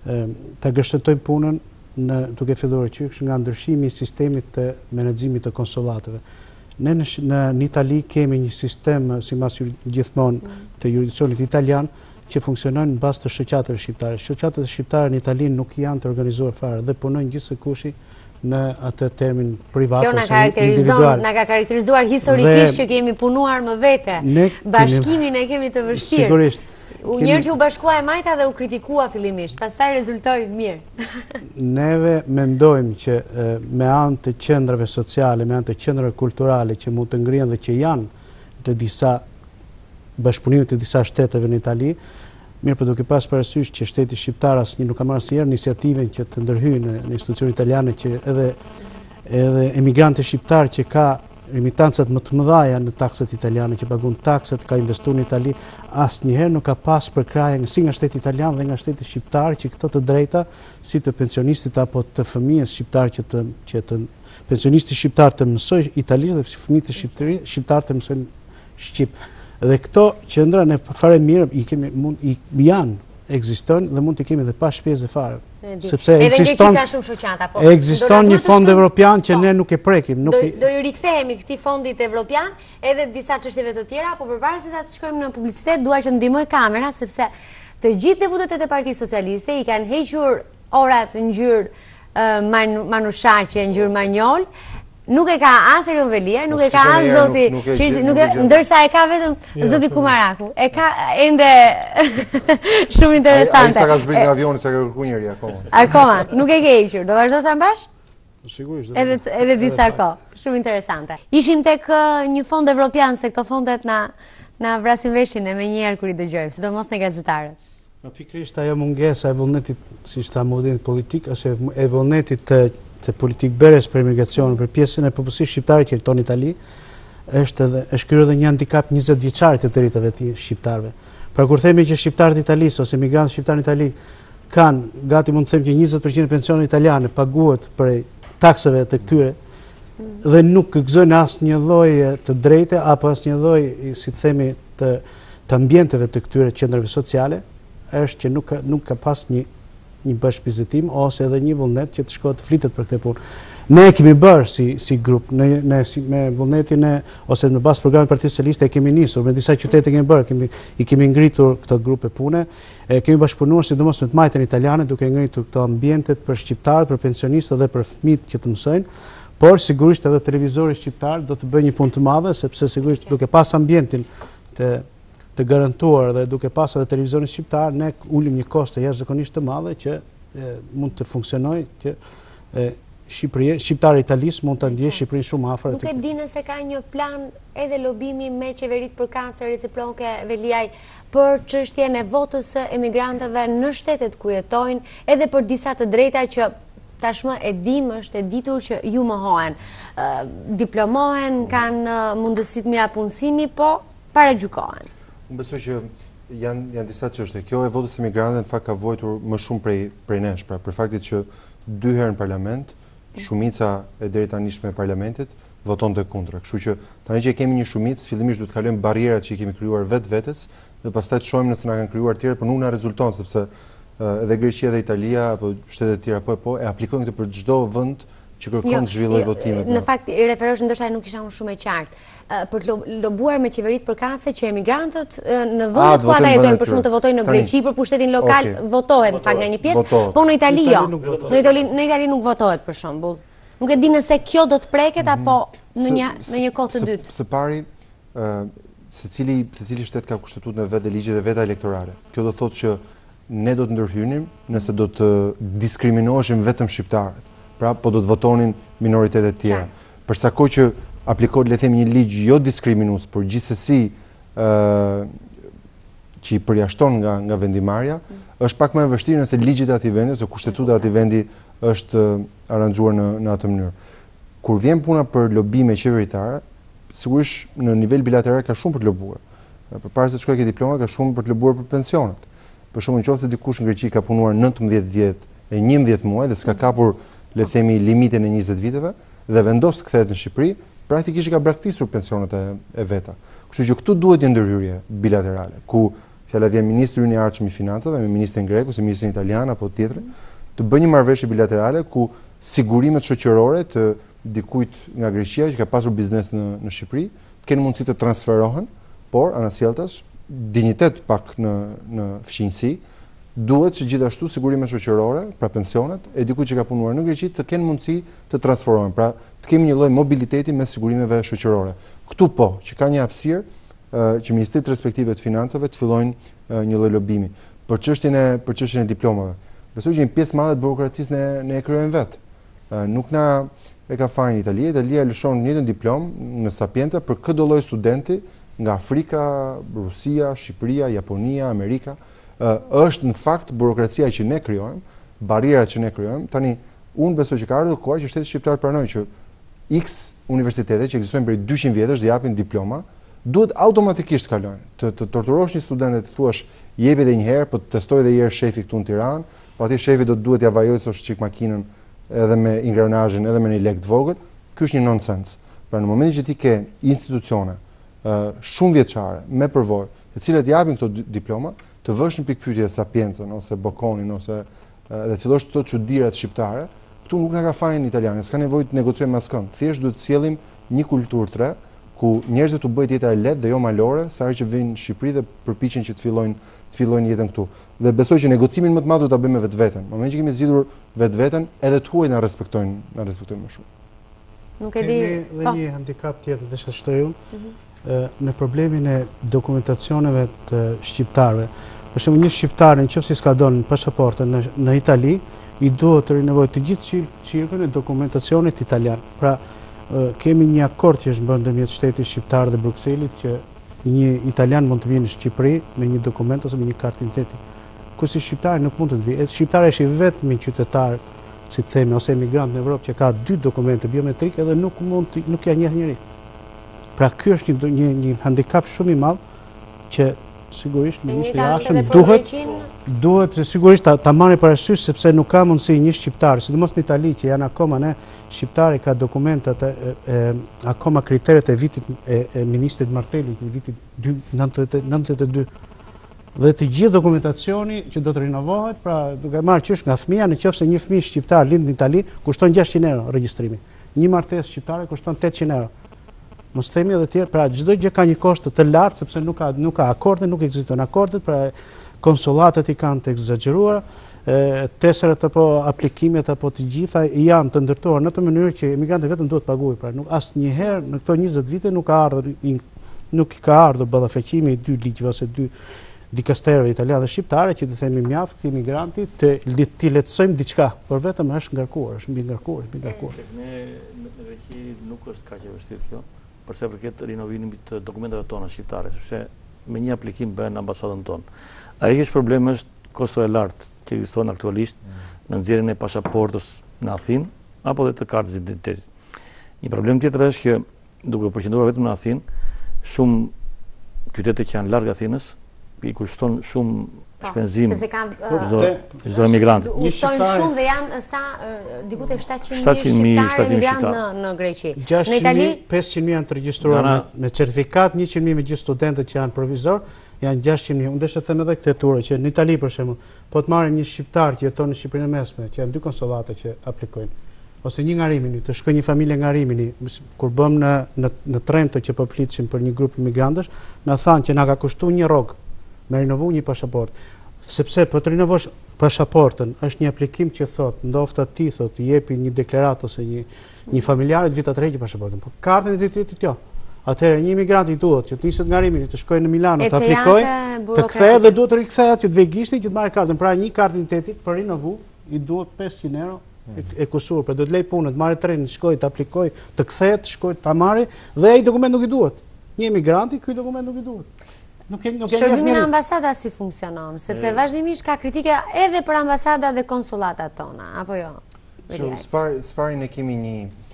ta gërshetojmë punën në duke filluar qysh nga ndryshimi i sistemit të menaxhimit të konsullateve. Ne në, në, në Itali kemi një sistem, si mas gjithmonë, të jurisdikcionit italian, që funksionojnë në bazë të shoqatave shqiptare. Shoqatat shqiptare në Itali nuk janë të organizuar fare dhe punojnë gjithsesi në atë termin privat ose individual. Kjo na ka karakterizuar historikisht që kemi punuar më vete. Bashkimin e kemi të vështirë. Sigurisht. Njërë që u bashkua e majta dhe u kritikua fillimisht, pastaj rezultoi mirë. Neve mendojmë që me anë të qendrave sociale, me anë të qendrave kulturale që mund të ngrihen dhe që janë të disa bashkëpunime të disa shteteve në Itali, mirë për duke pas parasysh që shteti shqiptar asnjë nuk ka marrë asnjëherë iniciativën që të ndërhyjë në, në institucione italiane, që edhe edhe emigrantë shqiptar që ka remitancat më të mëdhaja në taksat italiane, që paguajnë taksat, ka investuar në Itali, asnjëherë nuk ka pas përkraje si nga shteti italian dhe nga shteti shqiptar që këto të drejta si të pensionistit apo të fëmijës shqiptar që të që të pensionisti shqiptar të mësojë italisht dhe fëmijët shqiptar të mësojnë shqip. Dhe këto qendra ne fare mirë i kemi mund i janë ekzistojnë dhe mund të kemi edhe pa shpenzë fare. Sepse ekziston po, ekziston një fond evropian që ne nuk e prekim. Nuk do, do i rikthehemi këtij fondit evropian edhe disa çështjeve të tjera, por përpara se ta të shkojmë në publicitet, dua që ndihmoj kamera, sepse të gjithë deputetët e Partisë Socialiste i kanë hequr orat në ngjyrë uh, man, manushaqe, ngjyrë manjol. Nuk e ka as Erion Velia, nuk e ka as zoti Qirsi, nuk e, ndërsa e ka vetëm zoti Kumaraku. E ka ende shumë interesante. Ai sa ka zbritur nga avioni, sa ka kërkuar njëri akoma. Akoma, nuk e ke hequr. Do vazhdo sa mbash? Sigurisht. Edhe edhe disa kohë. Shumë interesante. Ishim tek uh, një fond evropian, se këto fondet na na vrasin veshin e menjëherë kur i dëgjojmë, sidomos ne gazetarët. Në pikërisht ajo mungesa e vullnetit, siç tha modelit politik, ose e vullnetit të të politik beres për emigracion, për pjesën e popullsisë shqiptare që jeton në Itali, është edhe është kryer edhe një handicap njëzet vjeçarit të drejtave të shqiptarëve. Pra kur themi që shqiptarët italisë ose emigrantët shqiptarë në Itali kanë gati mund të them që njëzet përqind e pensioneve italiane paguhet për taksave të këtyre dhe nuk gëzojnë asnjë lloj të drejtë apo asnjë lloj, si të themi, të të ambienteve të këtyre qendrave sociale, është që nuk ka, nuk ka pas një një bashkëpizetim ose edhe një vullnet që të shkohet të flitet për këtë punë. Ne e kemi bërë si, si grup, ne, ne si, me vullnetin e, ose në bazë programit Partisë Socialiste e kemi nisur, me disa qytete kemi bërë, kemi, i kemi ngritur këto grupe pune, e kemi bashkëpunuar sidomos me të majtën italiane, duke ngritur këto ambientet për shqiptarë, për pensionistë dhe për fëmijët që të mësojnë, por sigurisht edhe televizori shqiptar do të bëjë një punë të madhe, sepse sigurisht duke pas ambientin të të garantuar dhe duke pas edhe televizorin shqiptar, ne ulim një koste jashtëzakonisht të madhe që e, mund të funksionojë, që e, shqiptarë italis mund të ndjej Shqipërinë shumë afër. Nuk e di nëse ka një plan edhe lobimi me qeverit për kance reciproke, Veliaj, për çështjen e votës së emigrantëve në shtetet ku jetojnë, edhe për disa të drejta që tashmë e dim, është e ditur që ju mohohen. Diplomohen, kanë mundësit mira punësimi, po paragjykohen. Unë besoj që janë, janë disa çështje. Kjo e votës emigrantëve në fakt ka vojtur më shumë prej, prej nesh, pra për faktit që dy herë në parlament, shumica e deri tanishme e parlamentit voton të kundra. Kështu që tani që kemi një shumicë, fillimisht duhet të kalojmë barrierat që i kemi krijuar vetë vetes dhe pastaj të shohim nëse na kanë krijuar të tjerë, por nuk na rezulton sepse uh, edhe Greqia dhe Italia apo shtetet e tjera po po e aplikojnë këtë për çdo vend që kërkon të zhvillojë votimet. Në fakt i referosh ndoshta nuk isha unë shumë e qartë. Për të lobuar me qeverit përkatëse që emigrantët në vendet ku ata jetojnë për shumë të votojnë në Greqi për pushtetin lokal votohet në fakt nga një pjesë, po në Itali jo. Në Itali në Itali nuk votohet për shembull. Nuk e di nëse kjo do të preket apo në një në një kohë të dytë. Së pari, secili secili shtet ka kushtetutën e vet dhe ligjet e veta elektorale. Kjo do të thotë që ne do të ndërhynim nëse do të diskriminoheshim vetëm shqiptarët. Pra, po do të votonin minoritetet tjera. Për sa kohë që aplikohet, le të themi, një ligj jo diskriminues, por gjithsesi ë që i përjashton nga nga vendimarrja, është pak më e vështirë nëse ligjet e atij vendi ose kushtetuta e atij vendi është aranxhuar në në atë mënyrë. Kur vjen puna për lobime qeveritare, sigurisht në nivel bilateral ka shumë për të lobuar. Përpara se të shkojë ke diploma, ka shumë për të lobuar për pensionet. Për shembull, nëse dikush në Greqi ka punuar nëntëmbëdhjetë vjet e njëmbëdhjetë muaj dhe s'ka kapur, le të themi, limitin e njëzet viteve dhe vendos të kthehet në Shqipëri, praktikisht ka braktisur pensionet e, e veta. Kështu që këtu duhet një ndërhyrje bilaterale, ku fjala vjen ministri i ardhshëm i financave me ministrin grek ose ministrin italian apo tjetrin, të bëjë një marrëveshje bilaterale ku sigurimet shoqërore të dikujt nga Greqia që ka pasur biznes në në Shqipëri, të kenë mundësi të transferohen, por anasjelltas dinjitet pak në në fqinjësi, duhet që gjithashtu sigurimet shoqërore, pra pensionet, e dikujt që ka punuar në Greqi të kenë mundësi të transferohen, pra të kemi një lloj mobiliteti me sigurimeve shoqërore. Këtu po, që ka një hapësirë që ministrit respektive të financave të fillojnë një lloj lobimi për çështjen e për çështjen e diplomave. Besoj që një pjesë madhe e burokracisë ne ne e krijojmë vetë. Nuk na e ka fajin Italia, Italia lëshon një diplom në Sapienza për çdo lloj studenti nga Afrika, Rusia, Shqipëria, Japonia, Amerika. Është në fakt burokracia që ne krijojmë, barrierat që ne krijojmë. Tani unë besoj që ka ardhur koha që shteti shqiptar pranojë që X universitete që ekzistojnë prej dyqind vjetësh dhe japin diploma, duhet automatikisht kalojnë. Të, të torturosh një student dhe të thuash jepi edhe një herë, po të testoj edhe një herë shefi këtu në Tiranë, po aty shefi do të duhet ja vajojë sosh çik makinën edhe me ingranazhin, edhe me një lek të vogël. Ky është një nonsens. Pra në momentin që ti ke institucione uh, shumë vjeçare me përvojë, të cilat japin këto diploma, të vësh në pikpyetje Sapiencën ose Bocconin ose dhe të fillosh këto çudirat shqiptare, këtu nuk na ka fajin italianë, s'ka nevojë të negociojmë askënd. Thjesht duhet të sjellim një kulturë tre ku njerëzit u bëjnë jeta e lehtë dhe jo malore, sa herë që vinë në Shqipëri dhe përpiqen që të fillojnë të fillojnë jetën këtu. Dhe besoj që negocimin më të madh do ta bëjmë me vetveten. Në momentin që kemi zgjidhur vetveten, edhe të huaj na respektojnë, na respektojnë më shumë. Nuk e di. Dhe një handicap tjetër që shtoj unë, në problemin e dokumentacioneve të shqiptarëve. Për shembull, një shqiptar nëse s'ka dhënë pasaportën në, në Itali, i duhet të rinevojë të gjithë çirkën e dokumentacionit italian. Pra, kemi një akord që është bërë ndërmjet shtetit shqiptar dhe Brukselit që një italian mund të vijë në Shqipëri me një dokument ose me një kartë identiteti. Kurse shqiptari nuk mund të vijë. Shqiptari është i vetmi qytetar, si të themi, ose emigrant në Evropë që ka dy dokumente biometrike dhe nuk mund të, nuk ja njeh njëri. Pra ky është një, një, një handicap shumë i madh që sigurisht ministri i jashtëm duhet duhet sigurisht ta, ta marrë parasysh sepse nuk ka mundësi një shqiptar, sidomos në Itali që janë akoma ne shqiptari ka dokumentat e, e, akoma kriteret e vitit e, e ministrit Martelli në vitit nëntëdhjetë e dy. Dhe të gjithë dokumentacioni që do të rinovohet, pra duke marrë qysh nga fëmia, nëse një fëmijë shqiptar lind në Itali, kushton gjashtëqind euro regjistrimi. Një martesë shqiptare kushton tetëqind euro. Mos themi edhe tjerë, pra çdo gjë ka një kostë të lartë sepse nuk ka nuk ka akorde, nuk ekzistojnë akordet, pra konsulatet i kanë të egzageruara, tesërat apo aplikimet apo të gjitha janë të ndërtuar në të mënyrë që emigrantët vetëm duhet paguajnë, pra nuk asnjëherë në këto njëzet vite nuk ka ardhur nuk ka ardhur ballafaqimi i dy ligjeve ose dy dikasterëve italiane dhe shqiptare që të themi mjaft të imigranti të t'i lehtësojmë diçka, por vetëm është ngarkuar, është mbi ngarkuar, mbi ngarkuar. Ne në Greqi nuk është kaq e vështirë kjo, për sa përket rinovimit të dokumenteve tona shqiptare, sepse me një aplikim bën ambasadën tonë. Ai që është problemi është kosto e lartë që ekziston aktualisht në nxjerrjen e pasaportës në Athinë apo dhe të kartës identitetit. Një problem tjetër është që duke përqendruar vetëm në Athinë, shumë qytete që janë larg Athinës i kushton shumë shpenzim çdo emigrant. Kushtojnë shumë dhe janë sa diku te shtatëqind mijë shqiptarë emigrantë në në Greqi. Në Itali pesëqind mijë janë të regjistruar me certifikat, njëqind mijë me gjithë studentët që janë provizor, janë gjashtëqind mijë. Unë desha të them edhe këtë turë që në Itali për shembull, po të marrim një shqiptar që jeton në Shqipërinë e Mesme, që janë dy konsullate që aplikojnë, ose një nga Rimini, të shkojë një familje nga Rimini, kur bëm në në në Trento që po flitshim për një grup imigrantësh, na thanë që na ka kushtuar një rrog me rinovu një pasaport. Sepse po të rinovosh pasaportën, është një aplikim që thot, ndofta ti thot, jepi një deklaratë ose një një familjarit vita të rregjë pasaportën. Po kartën e identitetit jo. Atëherë një imigrant i duhet që të niset nga Rimini, të shkojë në Milano, të aplikojë, të kthehet dhe duhet të rikthehet që të vej gishtin që të marrë kartën. Pra një kartë identiteti për rinovu i duhet pesëqind euro e kusur, pra duhet lej punën, të marrë trenin, të shkojë, të aplikojë, të kthehet, të shkojë, ta marrë dhe ai dokument nuk i duhet. Një imigranti ky dokument nuk i duhet. Nuk e nuk e Shërbimi në ambasada si funksionon, sepse vazhdimisht ka kritike edhe për ambasada dhe konsulatat tona, apo jo? Spar, spari ne kemi një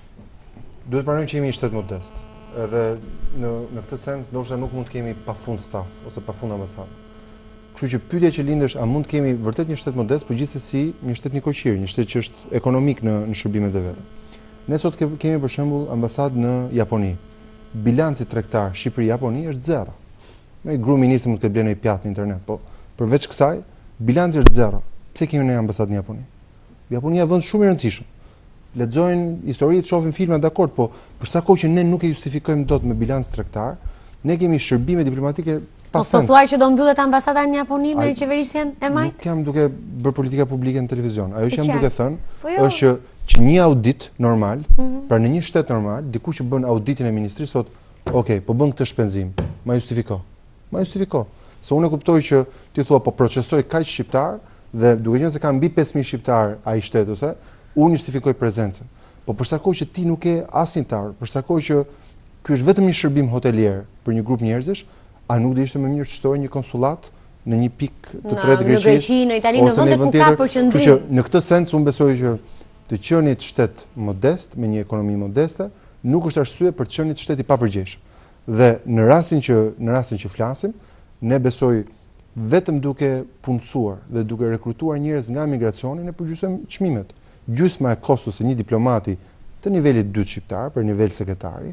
duhet pranojmë që jemi një shtet modest. Edhe në në këtë sens ndoshta nuk mund të kemi pafund staf ose pafund ambasadë. Kështu që pyetja që lindesh, a mund të kemi vërtet një shtet modest, por gjithsesi një shtet nikoqir, një shtet që është ekonomik në në shërbimet e vet. Ne sot ke, kemi për shembull ambasadë në Japoni. Bilanci tregtar Shqipëri-Japoni është zero. Me gru ministri mund të ketë blenë një pjatë në internet, po përveç kësaj, bilanci është zero. Pse kemi ne ambasadë në Japoni? Japonia vend shumë i rëndësishëm. Lexojnë historitë, shohin filma, dakord, po për sa kohë që ne nuk e justifikojmë dot me bilanc tregtar, ne kemi shërbime diplomatike pa sens. Po thuar që do mbyllet ambasada në Japoni me qeverisjen e majt? Nuk jam duke bërë politika publike në televizion. Ajo që jam duke thënë është që që një audit normal, pra në një shtet normal, dikush që bën auditin e ministrisë thotë, "Ok, po bën këtë shpenzim, ma justifiko." Ma justifiko. Se unë e kuptoj që ti thua po procesoj kaq shqiptar dhe duke qenë se ka mbi pesë mijë shqiptar ai shtet ose unë justifikoj prezencën. Po për sa kohë që ti nuk ke asnjë tar, për sa kohë që ky është vetëm një shërbim hotelier për një grup njerëzish, a nuk do ishte më mirë të shtojë një konsullat në një pikë të tretë Greqisë? Në Greqi, në Itali, në vende ku ka përqendrim. Që në këtë sens unë besoj që të qenit shtet modest me një ekonomi modeste nuk është arsye për të qenit shtet i papërgjegjshëm. Dhe në rastin që në rastin që flasim, ne besoj vetëm duke punësuar dhe duke rekrutuar njerëz nga migracioni ne përgjysojmë çmimet. Gjysma e kostos së një diplomati të nivelit dytë shqiptar për nivel sekretari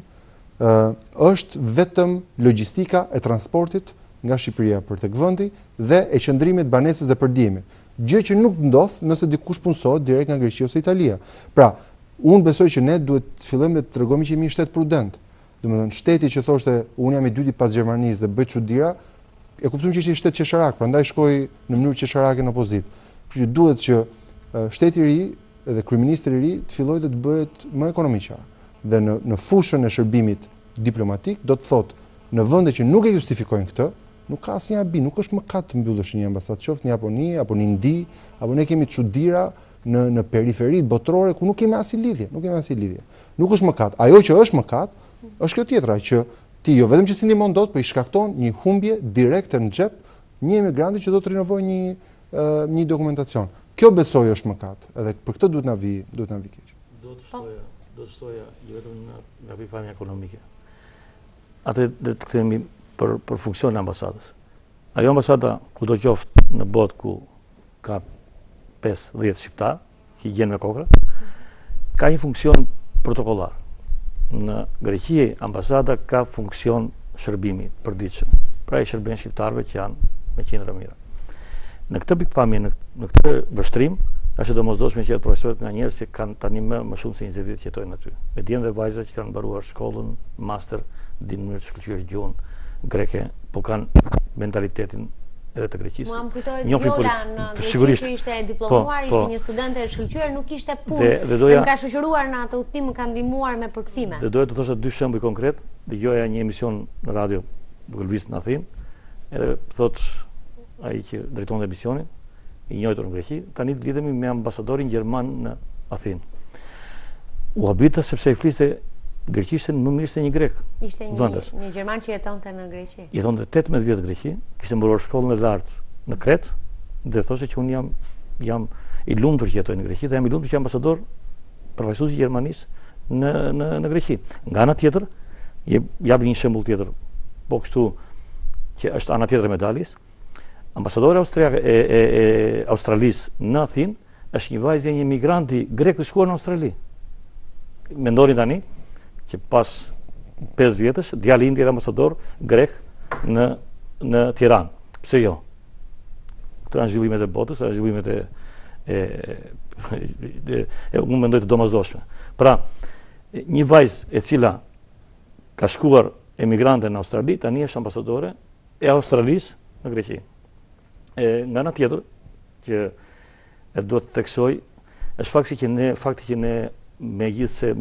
ë është vetëm logjistika e transportit nga Shqipëria për tek vendi dhe e qëndrimit banesës dhe përdimit. Gjë që nuk ndodh nëse dikush punësohet direkt nga Greqia ose Italia. Pra, unë besoj që ne duhet të fillojmë të tregojmë që jemi një shtet prudent. Domethënë shteti që thoshte unë jam i dyti pas Gjermanisë dhe bëj çuditëra, e kuptojmë që ishte një shtet qesharak, prandaj shkoi në mënyrë qesharake në opozitë. Kështu që duhet që shteti i ri dhe kryeministri i ri të fillojë të bëhet më ekonomik. Dhe në në fushën e shërbimit diplomatik do të thotë në vende që nuk e justifikojnë këtë, nuk ka asnjë habi, nuk është mëkat të mbyllësh një ambasadë qoftë në Japoni apo në Indi, apo ne kemi çuditëra në në periferitë botërore ku nuk kemi asnjë lidhje, nuk kemi asnjë lidhje. Nuk është mëkat. Ajo që është mëkat është kjo tjetra që ti jo vetëm që si ndihmon dot, po i shkakton një humbje direkte në xhep një emigranti që do të rinovojë një uh, një dokumentacion. Kjo besoj është mëkat, edhe për këtë duhet na vi, duhet na vi keq. Do të shtoja, do të shtoja jo vetëm nga pikpamja ekonomike. Atë do të kthehemi për për funksionin e ambasadës. Ajo ambasada kudo qoftë në botë ku ka pesë dhjetë shqiptar që gjen me kokra, ka një funksion protokollar. Në Greqi ambasada ka funksion shërbimi përditshëm. Pra i shërben shqiptarëve që janë me qendra mira. Në këtë pikpamje, në, në këtë vështrim, është domosdoshme që të profesorët nga njerëz që kanë tani më, më shumë se njëzet vjet jetojnë aty. Me djemë dhe vajza që kanë mbaruar shkollën, master, dinë mënyrë të shkëlqyer gjuhën greke, po kanë mentalitetin edhe të Greqisë. Mua më kujtohet Viola në Greqi që ishte diplomuar, ishte një studente e shkëlqyer, nuk ishte punë. Dhe, dhe, doja, dhe më ka shoqëruar në atë udhtim, më ka ndihmuar me përkthime. Dhe doja të thosha dy shembuj konkret. Dëgjoja një emision në radio duke lëvizur në Athinë, edhe thot ai që drejton dhe misionin, i njëjtur në Greqi, tani lidhemi me ambasadorin gjerman në Athinë. U habita sepse i fliste greqishten më mirë se një grek. Ishte një, një gjerman që jetonte në Greqi. Jetonte tetëmbëdhjetë vjet në Greqi, kishte mbaruar shkollën e lartë në Kret dhe thoshte që unë jam jam i lumtur që jetoj në Greqi dhe jam i lumtur që jam ambasador përfaqësues i Gjermanisë në në në Greqi. Nga ana tjetër, jap një shembull tjetër, po kështu që është ana tjetër e medaljes. Ambasadori austriak e, e, e Australisë në Athinë është një vajzë, një migranti grek të shkuar në Australi. Mendonin tani që pas pesë vjetësh djali im është ambasador grek në në Tiranë. Pse jo? Këto janë zhvillimet e botës, janë zhvillimet e e, e, e unë mendoj të domosdoshme. Pra, një vajzë e cila ka shkuar emigrante në Australi, tani është ambasadore e Australisë në Greqi. E, nga ana tjetër, që e duhet të theksoj, është fakti që ne, fakti që ne megjithse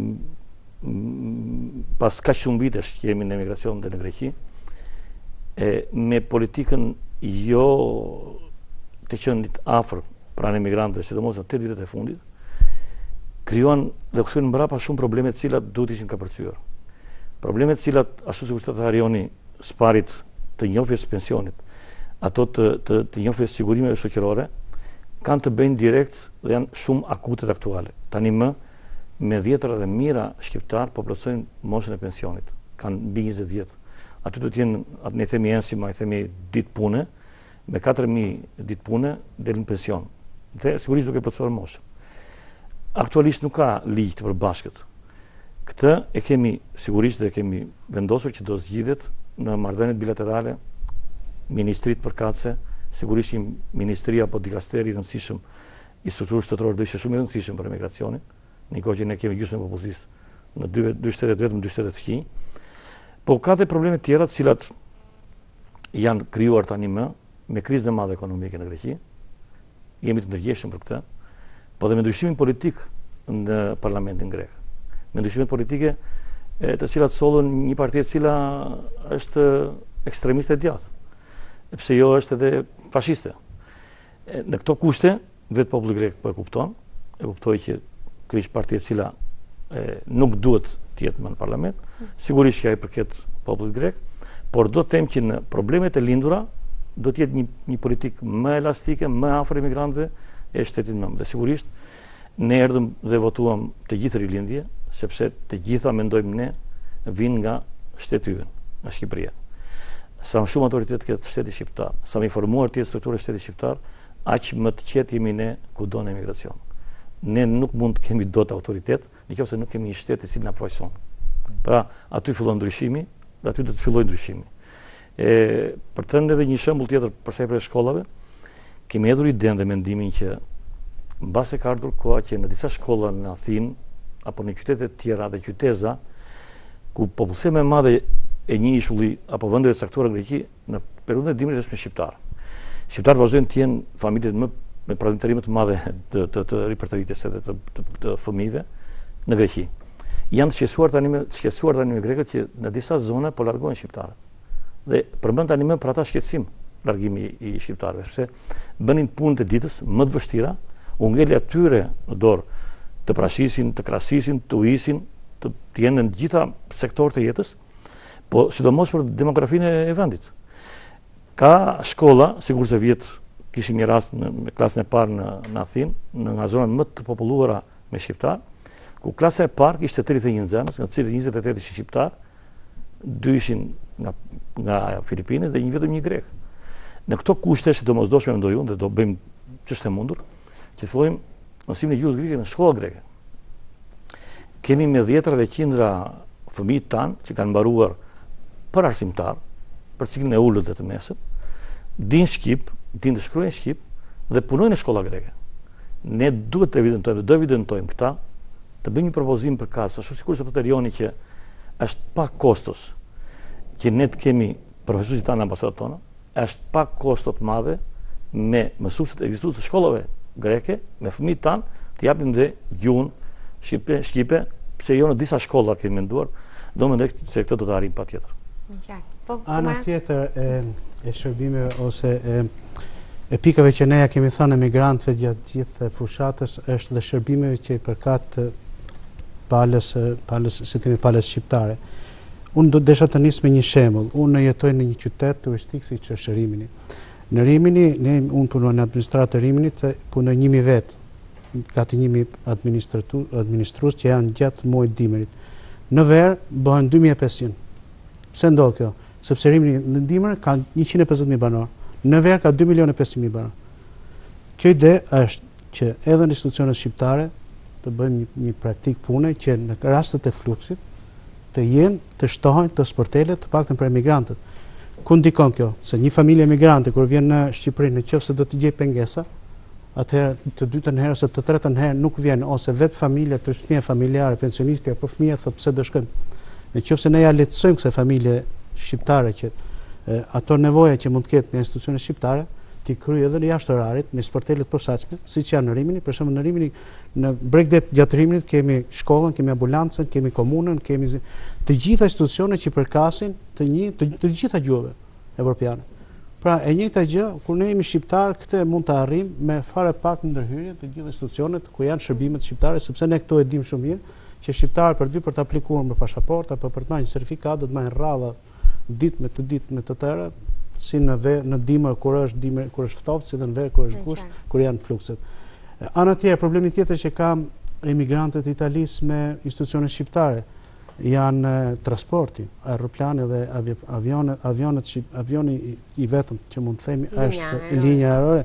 pas kaq shumë vitesh që jemi në emigracion dhe në Greqi, e, me politikën jo të qenit afër pranë emigrantëve, sidomos në tetë vitet e fundit, krijuan dhe kthyen mbrapa shumë probleme të cilat duhet ishin kapërcyer. Probleme të cilat, ashtu si kushtet Harioni, sparit të njohjes pensionit, ato të, të, të njohjes sigurimeve shoqërore, kanë të bëjnë direkt dhe janë shumë akute dhe aktuale. Tani më, me dhjetëra dhe mira shqiptar po plotësojnë moshën e pensionit. Kanë mbi njëzet vjet. Aty do të jenë, ne themi ensima, i themi ditë pune, me katër mijë ditë pune delin pension. Dhe sigurisht duke plotësuar moshën. Aktualisht nuk ka ligj të përbashkët. Këtë e kemi sigurisht dhe kemi vendosur që do zgjidhet në marrëdhëniet bilaterale ministrit përkatëse, sigurisht një ministri apo dikasteri i rëndësishëm i strukturës shtetërore do ishte shumë i rëndësishëm për emigracionin, në kohë që ne kemi gjysmën e popullsisë në dy, dy shtetet vetëm dy shtetet fqinj. Po ka dhe probleme tjera të cilat janë krijuar tani më me krizën e madhe ekonomike në Greqi. Jemi të ndërgjegjshëm për këtë, po dhe me ndryshimin politik në parlamentin grek. Me ndryshimet politike e, të cilat sollën një parti e cila është ekstremiste e djathtë, pse jo është edhe fashiste. E, në këto kushte, vetë populli grek po e kupton, e kuptoi që kjo është parti e cila e, nuk duhet të jetë më në parlament, sigurisht që ai përket popullit grek, por do të them që në problemet e lindura do të jetë një, një politikë më elastike, më afër emigrantëve e shtetit nëmë. Dhe sigurisht ne erdhëm dhe votuam të gjithë rilindje, sepse të gjitha mendojmë ne vinë nga shteti ynë, nga Shqipëria. Sa më shumë autoritet këtë shteti shqiptar, sa më informuar të jetë struktura e shtetit shqiptar, aq më të qetë jemi ne kudo në emigracion. Ne nuk mund të kemi dot autoritet, nëse nuk kemi një shtet i cili na përfaqëson. Pra, aty fillon ndryshimi, dhe aty do të fillojë ndryshimi. E, për të thënë edhe një shembull tjetër për sa i përket shkollave, kemi hedhur idenë dhe mendimin që mbase ka ardhur koha që në disa shkolla në Athinë apo në qytete të tjera dhe qyteza ku popullsia më e madhe e një ishulli apo vendeve të caktuara në Greqi në periudhën e dimrit është me shqiptar. Shqiptarët vazhdojnë të jenë familjet më me pradhimtari më të madhe të të, të repertorites edhe të, të, të, të fëmijëve në Greqi. Janë të shqetësuar tani me shqetësuar tani me grekët që në disa zona po largohen shqiptarët. Dhe përmend tani më për ata shqetësim largimi i shqiptarëve, sepse bënin punë të ditës më të vështira, u ngeli atyre në dorë të prashisin, të krasisin, të ujisin, të, të jenë në gjitha sektorët e jetës, po sidomos për demografinë e vendit. Ka shkolla, sigur se vjet kishim një rast në, në klasën e parë në, në Athinë, në nga zonat më të populluara me shqiptar, ku klasa e parë kishte tridhjetë e një nxënës, nga të cilët njëzet e tetë ishin shqiptar, dy ishin nga, nga Filipinët dhe një vetëm një grek. Në këto kushte është domosdoshme mendoj unë dhe do bëjmë ç'është e mundur, që të fillojmë mësimin e gjuhës greke në shkolla greke. Kemi me dhjetra dhe qindra fëmijë tanë që kanë mbaruar për arsimtar, për ciklin e ulët dhe të mesëm, din shqip, din të shkruajnë shqip dhe punojnë në shkolla greke. Ne duhet të evidentojmë, do evidentojmë këta, të bëjmë një propozim për kasë, ashtu sikur se thotë Erioni që është pa kostos që ne të kemi profesorët tanë në ambasadat tona, është pa kosto të madhe me mësuesit ekzistues të shkollave greke, me fëmijët tanë, të japim dhe gjuhën shqipe, shqipe, pse jo në disa shkolla kemi menduar, do mendoj se këtë do të arrijmë patjetër. Po, ana tjetër e, e shërbimeve ose e e pikave që neja kemi thënë emigrantëve gjatë gjithë fushatës është dhe shërbimeve që i përkat palës, palës, si themi palës shqiptare. Unë do desha të nisë me një shembull. Unë jetoj në një qytet turistik si që është Rimini. Në Rimini, ne, unë punoj në administratë të Riminit, punoj njëmi vetë, gati njëmi administrues që janë gjatë muajit dimrit. Në verë bëhen dy mijë e pesëqind. Pse ndodh kjo? Sepse Rimini në dimër ka njëqind e pesëdhjetë mijë banor. Në verë ka dy milion e pesëqind mijë banor. Kjo ide është që edhe në institucionet shqiptare të bëjmë një, një praktik pune që në rastet e fluksit të jenë, të shtohen, të sportelet, të paktën për emigrantët. Ku ndikon kjo? Se një familje emigrante kur vjen në Shqipëri, në qoftë se do të gjej pengesa, atëherë të dytën herë ose të tretën herë nuk vjen, ose vetë familja, të shtënia familjare, pensionisti apo fëmia thotë pse do shkojnë. Në qoftë se ne ja lehtësojmë kësaj familje shqiptare që e, ato nevoja që mund të ketë në institucionet shqiptare, ti kryej edhe në jashtë orarit me sportelet posaçme, siç janë në Rimini, për shembull në Rimini, në Bregdet gjatë Riminit kemi shkollën, kemi ambulancën, kemi komunën, kemi të gjitha institucionet që përkasin të një të, të gjitha gjuhëve evropiane. Pra e njëjta gjë, kur ne jemi shqiptar, këtë mund ta arrijmë me fare pak ndërhyrje të gjitha institucionet ku janë shërbimet shqiptare, sepse ne këto e dimë shumë mirë që shqiptarët për të vi për të aplikuar për pasaportë apo për të marrë një certifikat do të marrin rradha ditë me të ditë me të tëra, si në ve, në dimër kur është dimër kur është ftohtë, si dhe në verë kur është gusht, kur janë flukset. Ana tjetër, problemi tjetër që ka emigrantët e Italisë me institucionet shqiptare janë transporti, aeroplani dhe avionet, avionet avioni i vetëm që mund të themi është linja ajrore.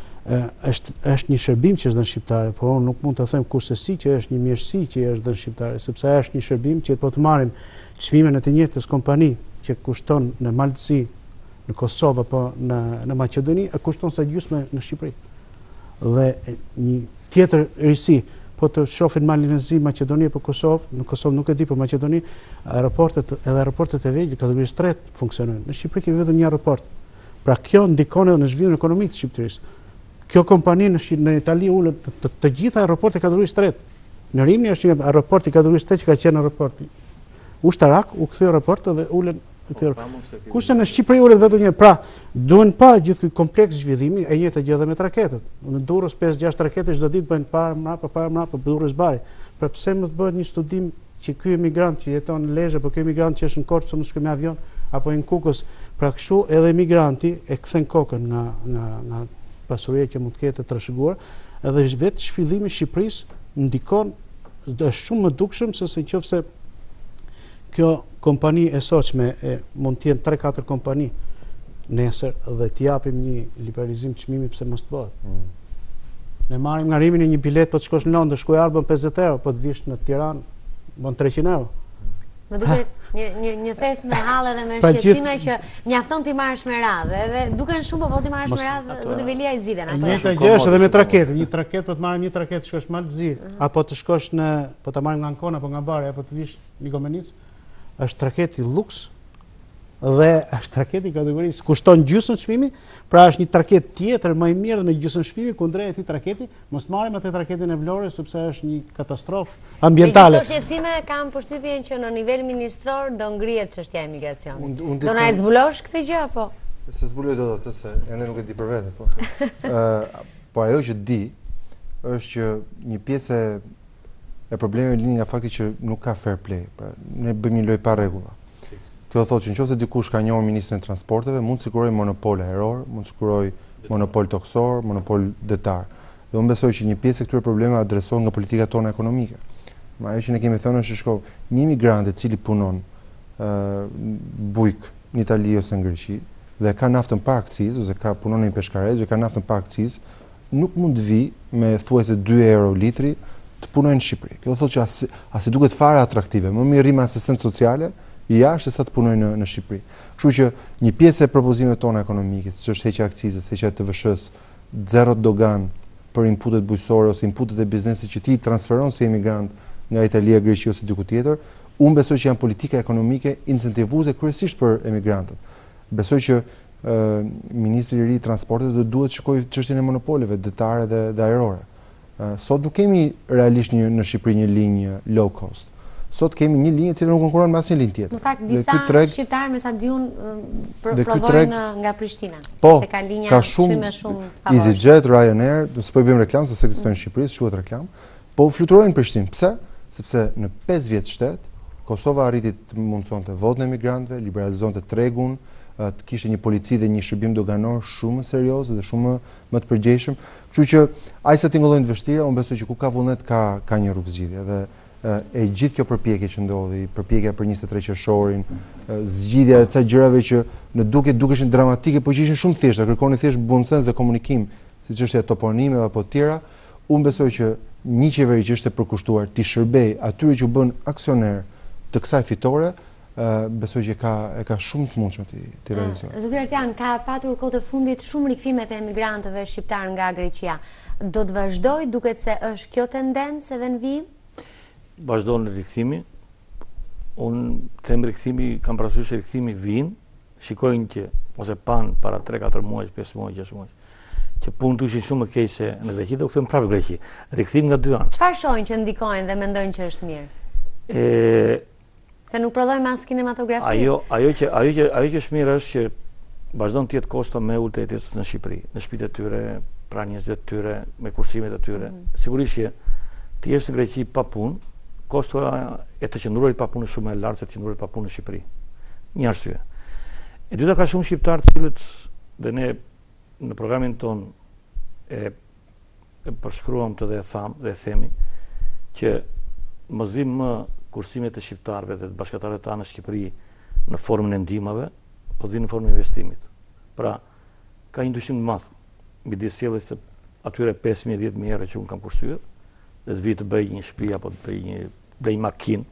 Është është një shërbim që është dhënë shqiptare, por unë nuk mund të them kurse si që është një mirësi që është dhënë shqiptare, sepse është një shërbim që po të marrim çmimin e të njëjtës kompani që kushton në Maltësi, në Kosovë apo në, në Maqedoni, e kushton sa gjysmë në Shqipëri. Dhe një tjetër risi, po të shohin Malinezi, Maqedoni apo Kosovë, në Kosovë nuk e di, por Maqedoni, aeroportet edhe aeroportet e vegjël kategorisë tre funksionojnë. Në Shqipëri kemi vetëm një aeroport. Pra kjo ndikon edhe në zhvillimin ekonomik të Shqipërisë. Kjo kompani në, në Itali ulet të, të, të gjitha aeroportet kategorisë tre. Në Rimini është një aeroport i kategorisë tre që ka qenë aeroport ushtarak, u kthye aeroport dhe ulen. Kurse në Shqipëri ulet vetëm një. Pra, duhen pa gjithë ky kompleks zhvillimi, e njëjta gjë edhe me traketet. Në Durrës pesë gjashtë trakete çdo ditë bëjnë para mrapa, para mrapa Durrës Bari. Pra pse mos bëhet një studim që ky emigrant që jeton në Lezhë apo ky emigrant që është në Korçë mos shkojë me avion apo në Kukës, pra kështu edhe emigranti e kthen kokën nga nga nga pasuria që mund të ketë të trashëguar, edhe vetë zhvillimi i Shqipërisë ndikon, është shumë më dukshëm se nëse kjo kompani e sotshme e mund të jenë tre katër kompani nesër dhe t'i japim një liberalizim çmimi pse mos të bëhet. Mm. Ne marrim nga Rimini një bilet po të shkosh në Londër, shkoj arbën pesëdhjetë euro, po të vish në Tiranë bën treqind euro. Më duket një një një thes me hallë dhe me shqetësime që mjafton ti marrësh me radhë, edhe duken shumë po ti marrësh me radhë, zoti Velia i zgjidhen apo. Njëta gjë është edhe me traketë, një traketë po të marrim një traketë shkosh në Maltëzi, apo të shkosh në po ta marrim nga Ancona apo nga Bari apo të vish në Gomenic. Është traketi luks dhe është traketi kategorisë kushton gjysmën çmimi, pra është një traket tjetër më i mirë dhe me gjysmën çmimi kundrejt atij traketi, mos marrim atë traketin e Vlorës sepse është një katastrofë ambientale. Me këto shqetësime kam përshtypjen që në nivel ministror do ngrihet çështja e emigracionit. Do na e zbulosh këtë gjë apo? Se zbuloj dot atë se ende nuk e di për vete, po. Ë, po ajo që di është që një pjesë e problemeve lidhin nga fakti që nuk ka fair play. Pra, ne bëjmë një lojë pa rregulla. Kjo thotë që nëse dikush ka njohur ministrin e transporteve, mund të sigurojë monopol ajror, mund të sigurojë monopol toksor, monopol detar. Dhe unë besoj që një pjesë e këtyre problemeve adresohet nga politika tona ekonomike. Ma ajo që ne kemi thënë është shko, një emigrant i cili punon uh, bujk në Itali ose në Greqi dhe ka naftën pa akcizë ose ka punon në një peshkaret dhe ka naftën pa akcizë, nuk mund të vi me thuajse dy euro litri të punojnë në Shqipëri. Kjo thotë që as, as i duket fare atraktive. Më mirë rrim asistent sociale i jashtë sa të punojnë në, në Shqipëri. Kështu që një pjesë e propozimeve tona ekonomike, siç është heqja akcizës, heqja e T V S-s, zero dogan për inputet bujqësore ose inputet e biznesit që ti transferon si emigrant nga Italia, Greqi ose diku tjetër, unë besoj që janë politika ekonomike incentivuese kryesisht për emigrantët. Besoj që uh, ministri i ri i transportit do duhet të shikojë çështjen e monopoleve detare dhe, dhe ajrore. Uh, sot nuk kemi realisht një, në Shqipëri një linjë low cost. sot kemi një linjë e cila nuk konkuron me asnjë linjë tjetër. Në fakt disa treg, shqiptarë me sa diun dhe ky provojnë treg- nga Prishtina, Po, se ka linja ka shumë çmime shumë favorshme. EasyJet, Ryanair, s'po i bëjmë reklam se s'ekzistojnë në Shqipëri, s'quhet reklam, po fluturojnë në Prishtinë. Pse? Sepse në pesë vjet shtet Kosova arriti të mundsonte votën e migrantëve, liberalizonte tregun, të kishte një polici dhe një shërbim doganor shumë serioz dhe shumë më të përgjegjshëm. Kështu që ai sa tingëllojnë të vështira, unë besoj që ku ka vullnet ka ka një rrugë zgjidhje dhe e gjithë kjo përpjekje që ndodhi, përpjekja për njëzet e tre qershorin, zgjidhja e ca gjërave që në duket dukeshin dramatike, por që ishin shumë thjeshta, kërkonin thjesht bunsens dhe komunikim, siç është e toponimeve apo të tjera, unë besoj që një qeveri që është e përkushtuar t'i shërbej atyre që u bën aksioner të kësaj fitore, besoj që ka e ka shumë të mundshme ti ti realizojë. Zoti Artian, ka patur kohë të fundit shumë rikthimet e emigrantëve shqiptar nga Greqia. Do të vazhdoj, duket se është kjo tendencë edhe në vijim? Vazhdon rikthimi. Unë them rikthimi, kam parasysh se rikthimi vijnë, shikojnë që ose pan para tre katër muaj, pesë muaj, gjashtë muaj, që punë të ishin shumë më keq se në Greqi, do kthehen prapë në Greqi. Rikthim nga dy anë. Çfarë shohin që ndikojnë dhe mendojnë që është mirë? E Se nuk prodhojmë as kinematografi. Ajo, ajo që ajo që ajo që është mirë është që vazhdon të jetë kosto me ulë të jetës në Shqipëri, në shtëpitë e tyre, pra njerëzve të tyre, me kursimet e tyre. Mm -hmm. Sigurisht që të jesh në Greqi pa punë, kostoja e të qëndruarit pa punë është shumë e lartë se të qëndruarit pa punë në Shqipëri. Një arsye. E dyta, ka shumë shqiptarë të cilët dhe ne në programin ton e, e përshkruam të dhe e tham dhe e themi që mos vim më kursimet e shqiptarëve dhe të bashkëtarëve tanë në Shqipëri në formën e ndihmave, po të vinë në formën e investimit. Pra, ka një ndryshim të madh midis sjelljes së atyre pesë mijë deri diez mijë euro që unë kam kursyer, dhe të vi të bëj një shtëpi apo të bëj një bëj makinë.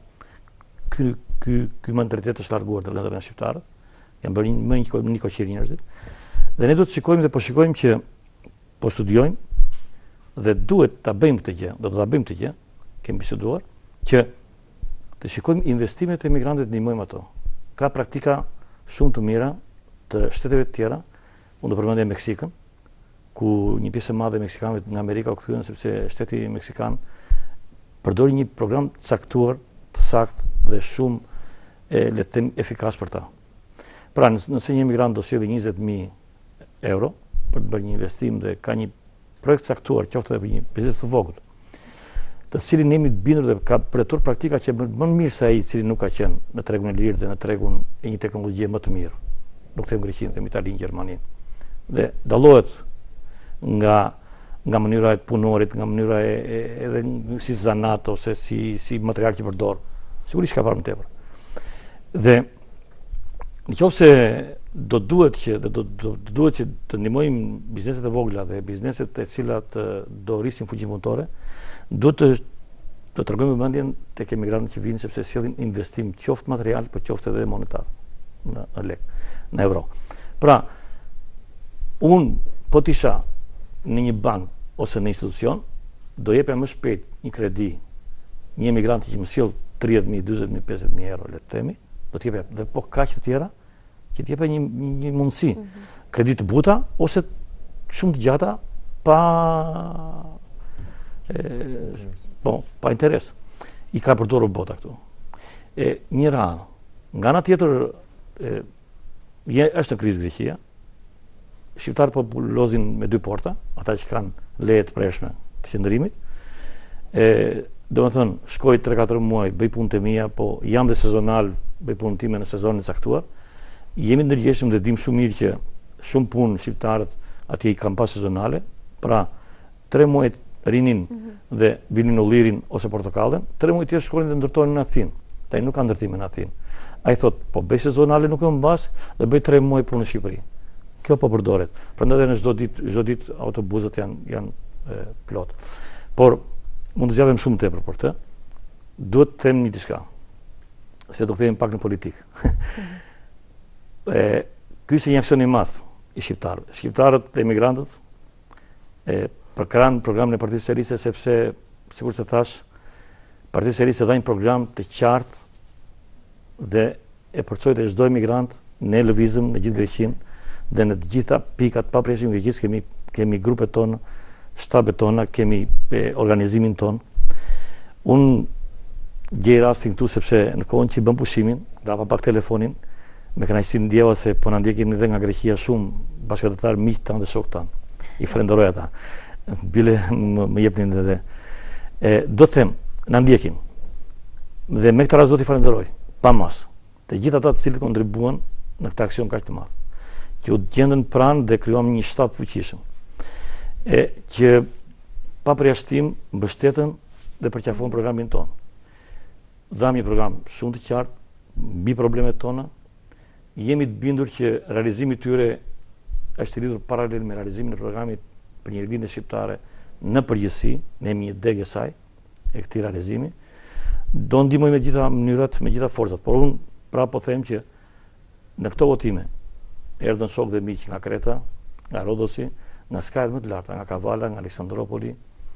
Ky ky ky mentalitet është larguar të lëndave shqiptarët. Janë bërë më një një koqëri njerëzit. Dhe ne do të shikojmë dhe po shikojmë që po studiojmë dhe duhet ta bëjmë këtë gjë, do të ta bëjmë këtë gjë, kemi biseduar, që të shikojmë investimet e emigrantëve, të ndihmojmë ato. Ka praktika shumë të mira të shteteve të tjera, unë do përmendja Meksikën, ku një pjesë e madhe e meksikanëve nga Amerika u kthyen sepse shteti meksikan përdori një program të caktuar, të saktë dhe shumë e le të them efikas për ta. Pra, nëse një emigrant do sjellë njëzet mijë euro për të bërë një investim dhe ka një projekt caktuar, qoftë edhe për një biznes të vogël, të cilin jemi të bindur dhe ka përjetuar praktika që më më mirë se ai i cili nuk ka qenë në tregun e lirë dhe në tregun e një teknologjie më të mirë. Nuk them Greqinë, them Italinë, Gjermaninë. Dhe dallohet nga nga mënyra e punorit, nga mënyra e, e edhe si zanat ose si si material që përdor. Sigurisht ka parë më tepër. Dhe nëse do duhet që do, do, do duhet që të ndihmojmë bizneset e vogla dhe bizneset e cilat do rrisin fuqinë punëtore, duhet të të tregojmë vëmendjen tek emigrantët që vinë sepse sjellin investim qoftë material, por qoftë edhe monetar në, në lek, në euro. Pra, unë po të isha në një bank ose në institucion, do jepja më shpejt një kredi një emigrant që më sjell tridhjetë mijë, dyzet mijë, pesëdhjetë mijë euro, le të themi, do të jepja dhe po kaq të tjera që të jepja një, një, një mundësi. Mm -hmm. Kredi të buta ose shumë të gjata pa e, po, pa interes. I ka përdorur bota këtu. E një radhë. Nga ana tjetër e, je, është në krizë Greqia. Shqiptarët po lozin me dy porta, ata që kanë leje të preshme të qëndrimit. E, do të thënë, shkoj tre katër muaj, bëj punët e mia, po jam dhe sezonal, bëj punën time në sezonin e caktuar. Jemi ndërgjegjshëm dhe dim shumë mirë që shumë punë shqiptarët atje i kanë pas sezonale, pra tre muaj rinin mm -hmm. dhe vinin ullirin ose portokallën, tre muaj tjerë shkonin dhe ndërtonin në Athinë. Ai nuk ka ndërtime në Athinë. Ai thot, po bëj sezonale nuk e mbas dhe bëj tre muaj punë në Shqipëri. Kjo po përdoret. Prandaj në çdo ditë, çdo ditë autobusat janë janë e, plot. Por mund të zgjatem shumë tepër për të. Duhet të them një diçka. Se do kthehemi pak në politikë. e ky është një aksion i madh i shqiptarëve. Shqiptarët e emigrantët e përkran programin e Partisë Socialiste sepse, sikur se thash, Partia Socialiste dha një program të qartë dhe e përcoi te çdo emigrant, ne lëvizëm në gjithë Greqinë dhe në të gjitha pikat pavarësisht nga Greqisë kemi kemi grupet tona, shtabet tona, kemi e, organizimin ton. Unë gjej rastin këtu sepse në kohën që bëm pushimin, dava pak telefonin, me kënaqësi ndjeva se po na ndjekin edhe nga Greqia shumë bashkëdhetar miq tanë dhe shokë tanë. I falenderoj ata. Bile më, më jepnin edhe. E, do të them, na ndjekin. Dhe me këtë rast do t'i falenderoj, pa mas, të gjithë ata të cilët kontribuan në këtë aksion kaq të madh, që u gjendën pranë dhe krijuam një shtab fuqishëm, e që pa përjashtim mbështetën dhe përqafuan programin tonë. Dham një program shumë të qartë mbi problemet tona. Jemi të bindur që realizimi i tyre është i lidhur paralel me realizimin e programit për një lindje shqiptare në përgjithësi, ne jemi një degë saj e këtij realizimi. Do ndihmojmë me gjitha mënyrat, me gjitha forcat, por unë pra po them që në këto votime erdhën shokë dhe miq nga Kreta, nga Rodosi, nga skajet më të larta, nga Kavala, nga Aleksandropoli,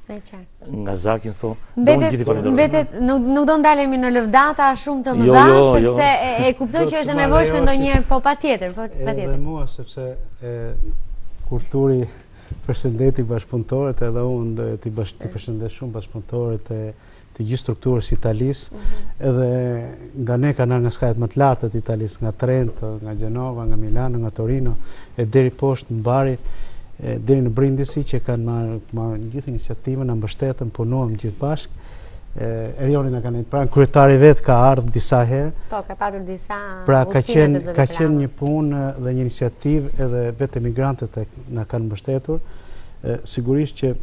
nga Zakin, tho, Mbetet, nuk, nuk do ndalemi në lëvdata shumë të mëdha, jo, jo, sepse jo. E, e kuptoj që është e nevojshme ndonjëherë, po patjetër, po patjetër. Edhe mua, sepse e, kur Turi përshëndeti bashkëpunëtorët, edhe unë do t'i bash, përshëndet shumë bashkëpunëtorët e të gjithë strukturës Italisë, mm -hmm. edhe nga ne kanë nga skajet më të lartë të Italisë, nga Trento, nga Gjenova, nga Milano, nga Torino, e deri poshtë në Bari, e, deri në Brindisi, që kanë marrë marrë gjithë iniciativën, na mbështetën, punuam gjithë bashkë. Erioni na kanë pranë, kryetari vet ka ardhur disa herë. Po, ka patur disa pra ka qenë ka qenë një punë dhe një iniciativë, edhe vetë emigrantët na kanë mbështetur. E, sigurisht që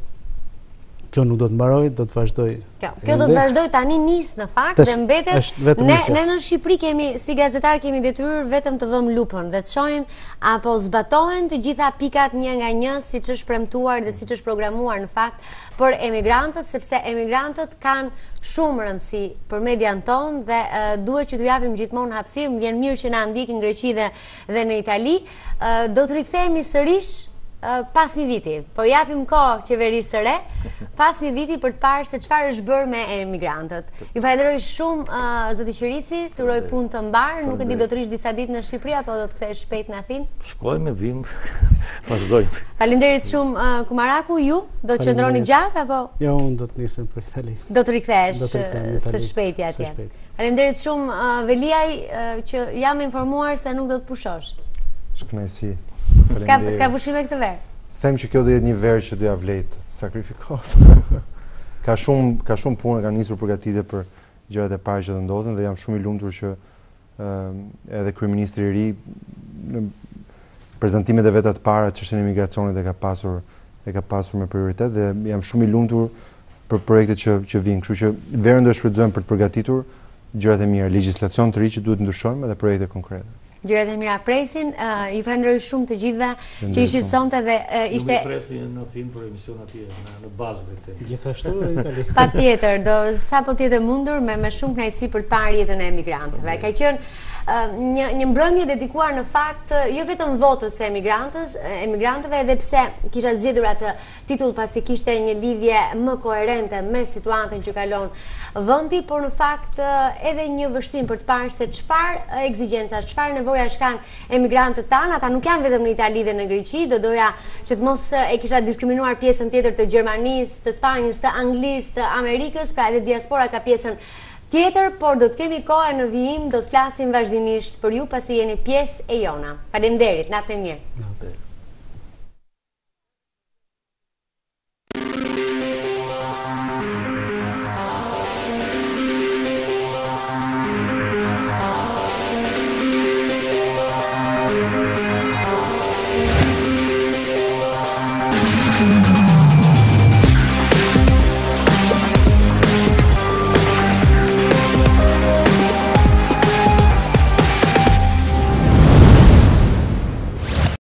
kjo nuk do të mbaroj, do të vazhdoj. Kjo, kjo do të vazhdoj tani nis në fakt dhe mbetet ne ne në Shqipëri kemi si gazetar kemi detyrë vetëm të vëmë lupën dhe të shohim apo zbatohen të gjitha pikat një nga një siç është premtuar dhe siç është programuar në fakt për emigrantët, sepse emigrantët kanë shumë rëndësi për median tonë dhe uh, duhet që t'u japim gjithmonë hapësirë. Më vjen mirë që na ndjekin në Greqi dhe, dhe në Itali. Uh, do të rikthehemi sërish Uh, pas një viti, po japim kohë qeverisë së re, pas një viti për të parë se çfarë është bërë me emigrantët. Ju falenderoj shumë uh, zoti Qirici, të uroj punë të mbar, nuk e di do të rish disa ditë në Shqipëri apo do të kthehesh shpejt në Athinë? Shkojmë, vim, vazhdojmë. Faleminderit shumë uh, Kumaraku, ju do të qëndroni gjatë apo? Jo, unë do të nisem për Itali. Do të rikthehesh së shpejti atje. Faleminderit shumë uh, Veliaj uh, që jam informuar se nuk do të pushosh. Shkënaqësi. Ska, ska pushime këtë verë? Them që kjo do jetë një verë që do ja vlejt sakrifikohet. ka shumë ka shumë punë, ka nisur përgatitje për gjërat e para që do ndodhin dhe jam shumë i lumtur që uh, edhe kryeministri i ri në prezantimet e veta të para çështën e imigracionit e ka pasur e ka pasur me prioritet dhe jam shumë i lumtur për projektet që që vijnë. Kështu që verën do e shfrytëzojmë për të përgatitur gjërat e mira, legjislacion të ri që duhet ndryshojmë dhe projekte konkrete. Gjërat e mira presin, uh, i falenderoj shumë të gjithëve që ishit sonte dhe uh, ishte... Nuk i presin në Athinë për emision atje, në, në bazë dhe të. Gjithashtu në Itali. Pa tjetër, do sa po tjetë mundur me, me shumë knajtësi për të parë jetën e emigrantëve. Ka qenë uh, një, një mbrëmje dedikuar në fakt, jo vetëm votës e emigrantës, emigrantëve, edhe pse kisha zgjedhur atë titull pasi kishte një lidhje më koherente me situatën që kalon vendi, por në fakt edhe një vështrim për të parë se çfarë ekzigjenca, çfarë nevojash kanë emigrantët tanë. Ata nuk janë vetëm në Itali dhe në Greqi, do doja që të mos e kisha diskriminuar pjesën tjetër të Gjermanisë, të Spanjës, të Anglisë, të Amerikës, pra edhe diaspora ka pjesën tjetër, por do të kemi kohë në vijim, do të flasim vazhdimisht për ju pasi jeni pjesë e jona. Faleminderit, natë e mirë.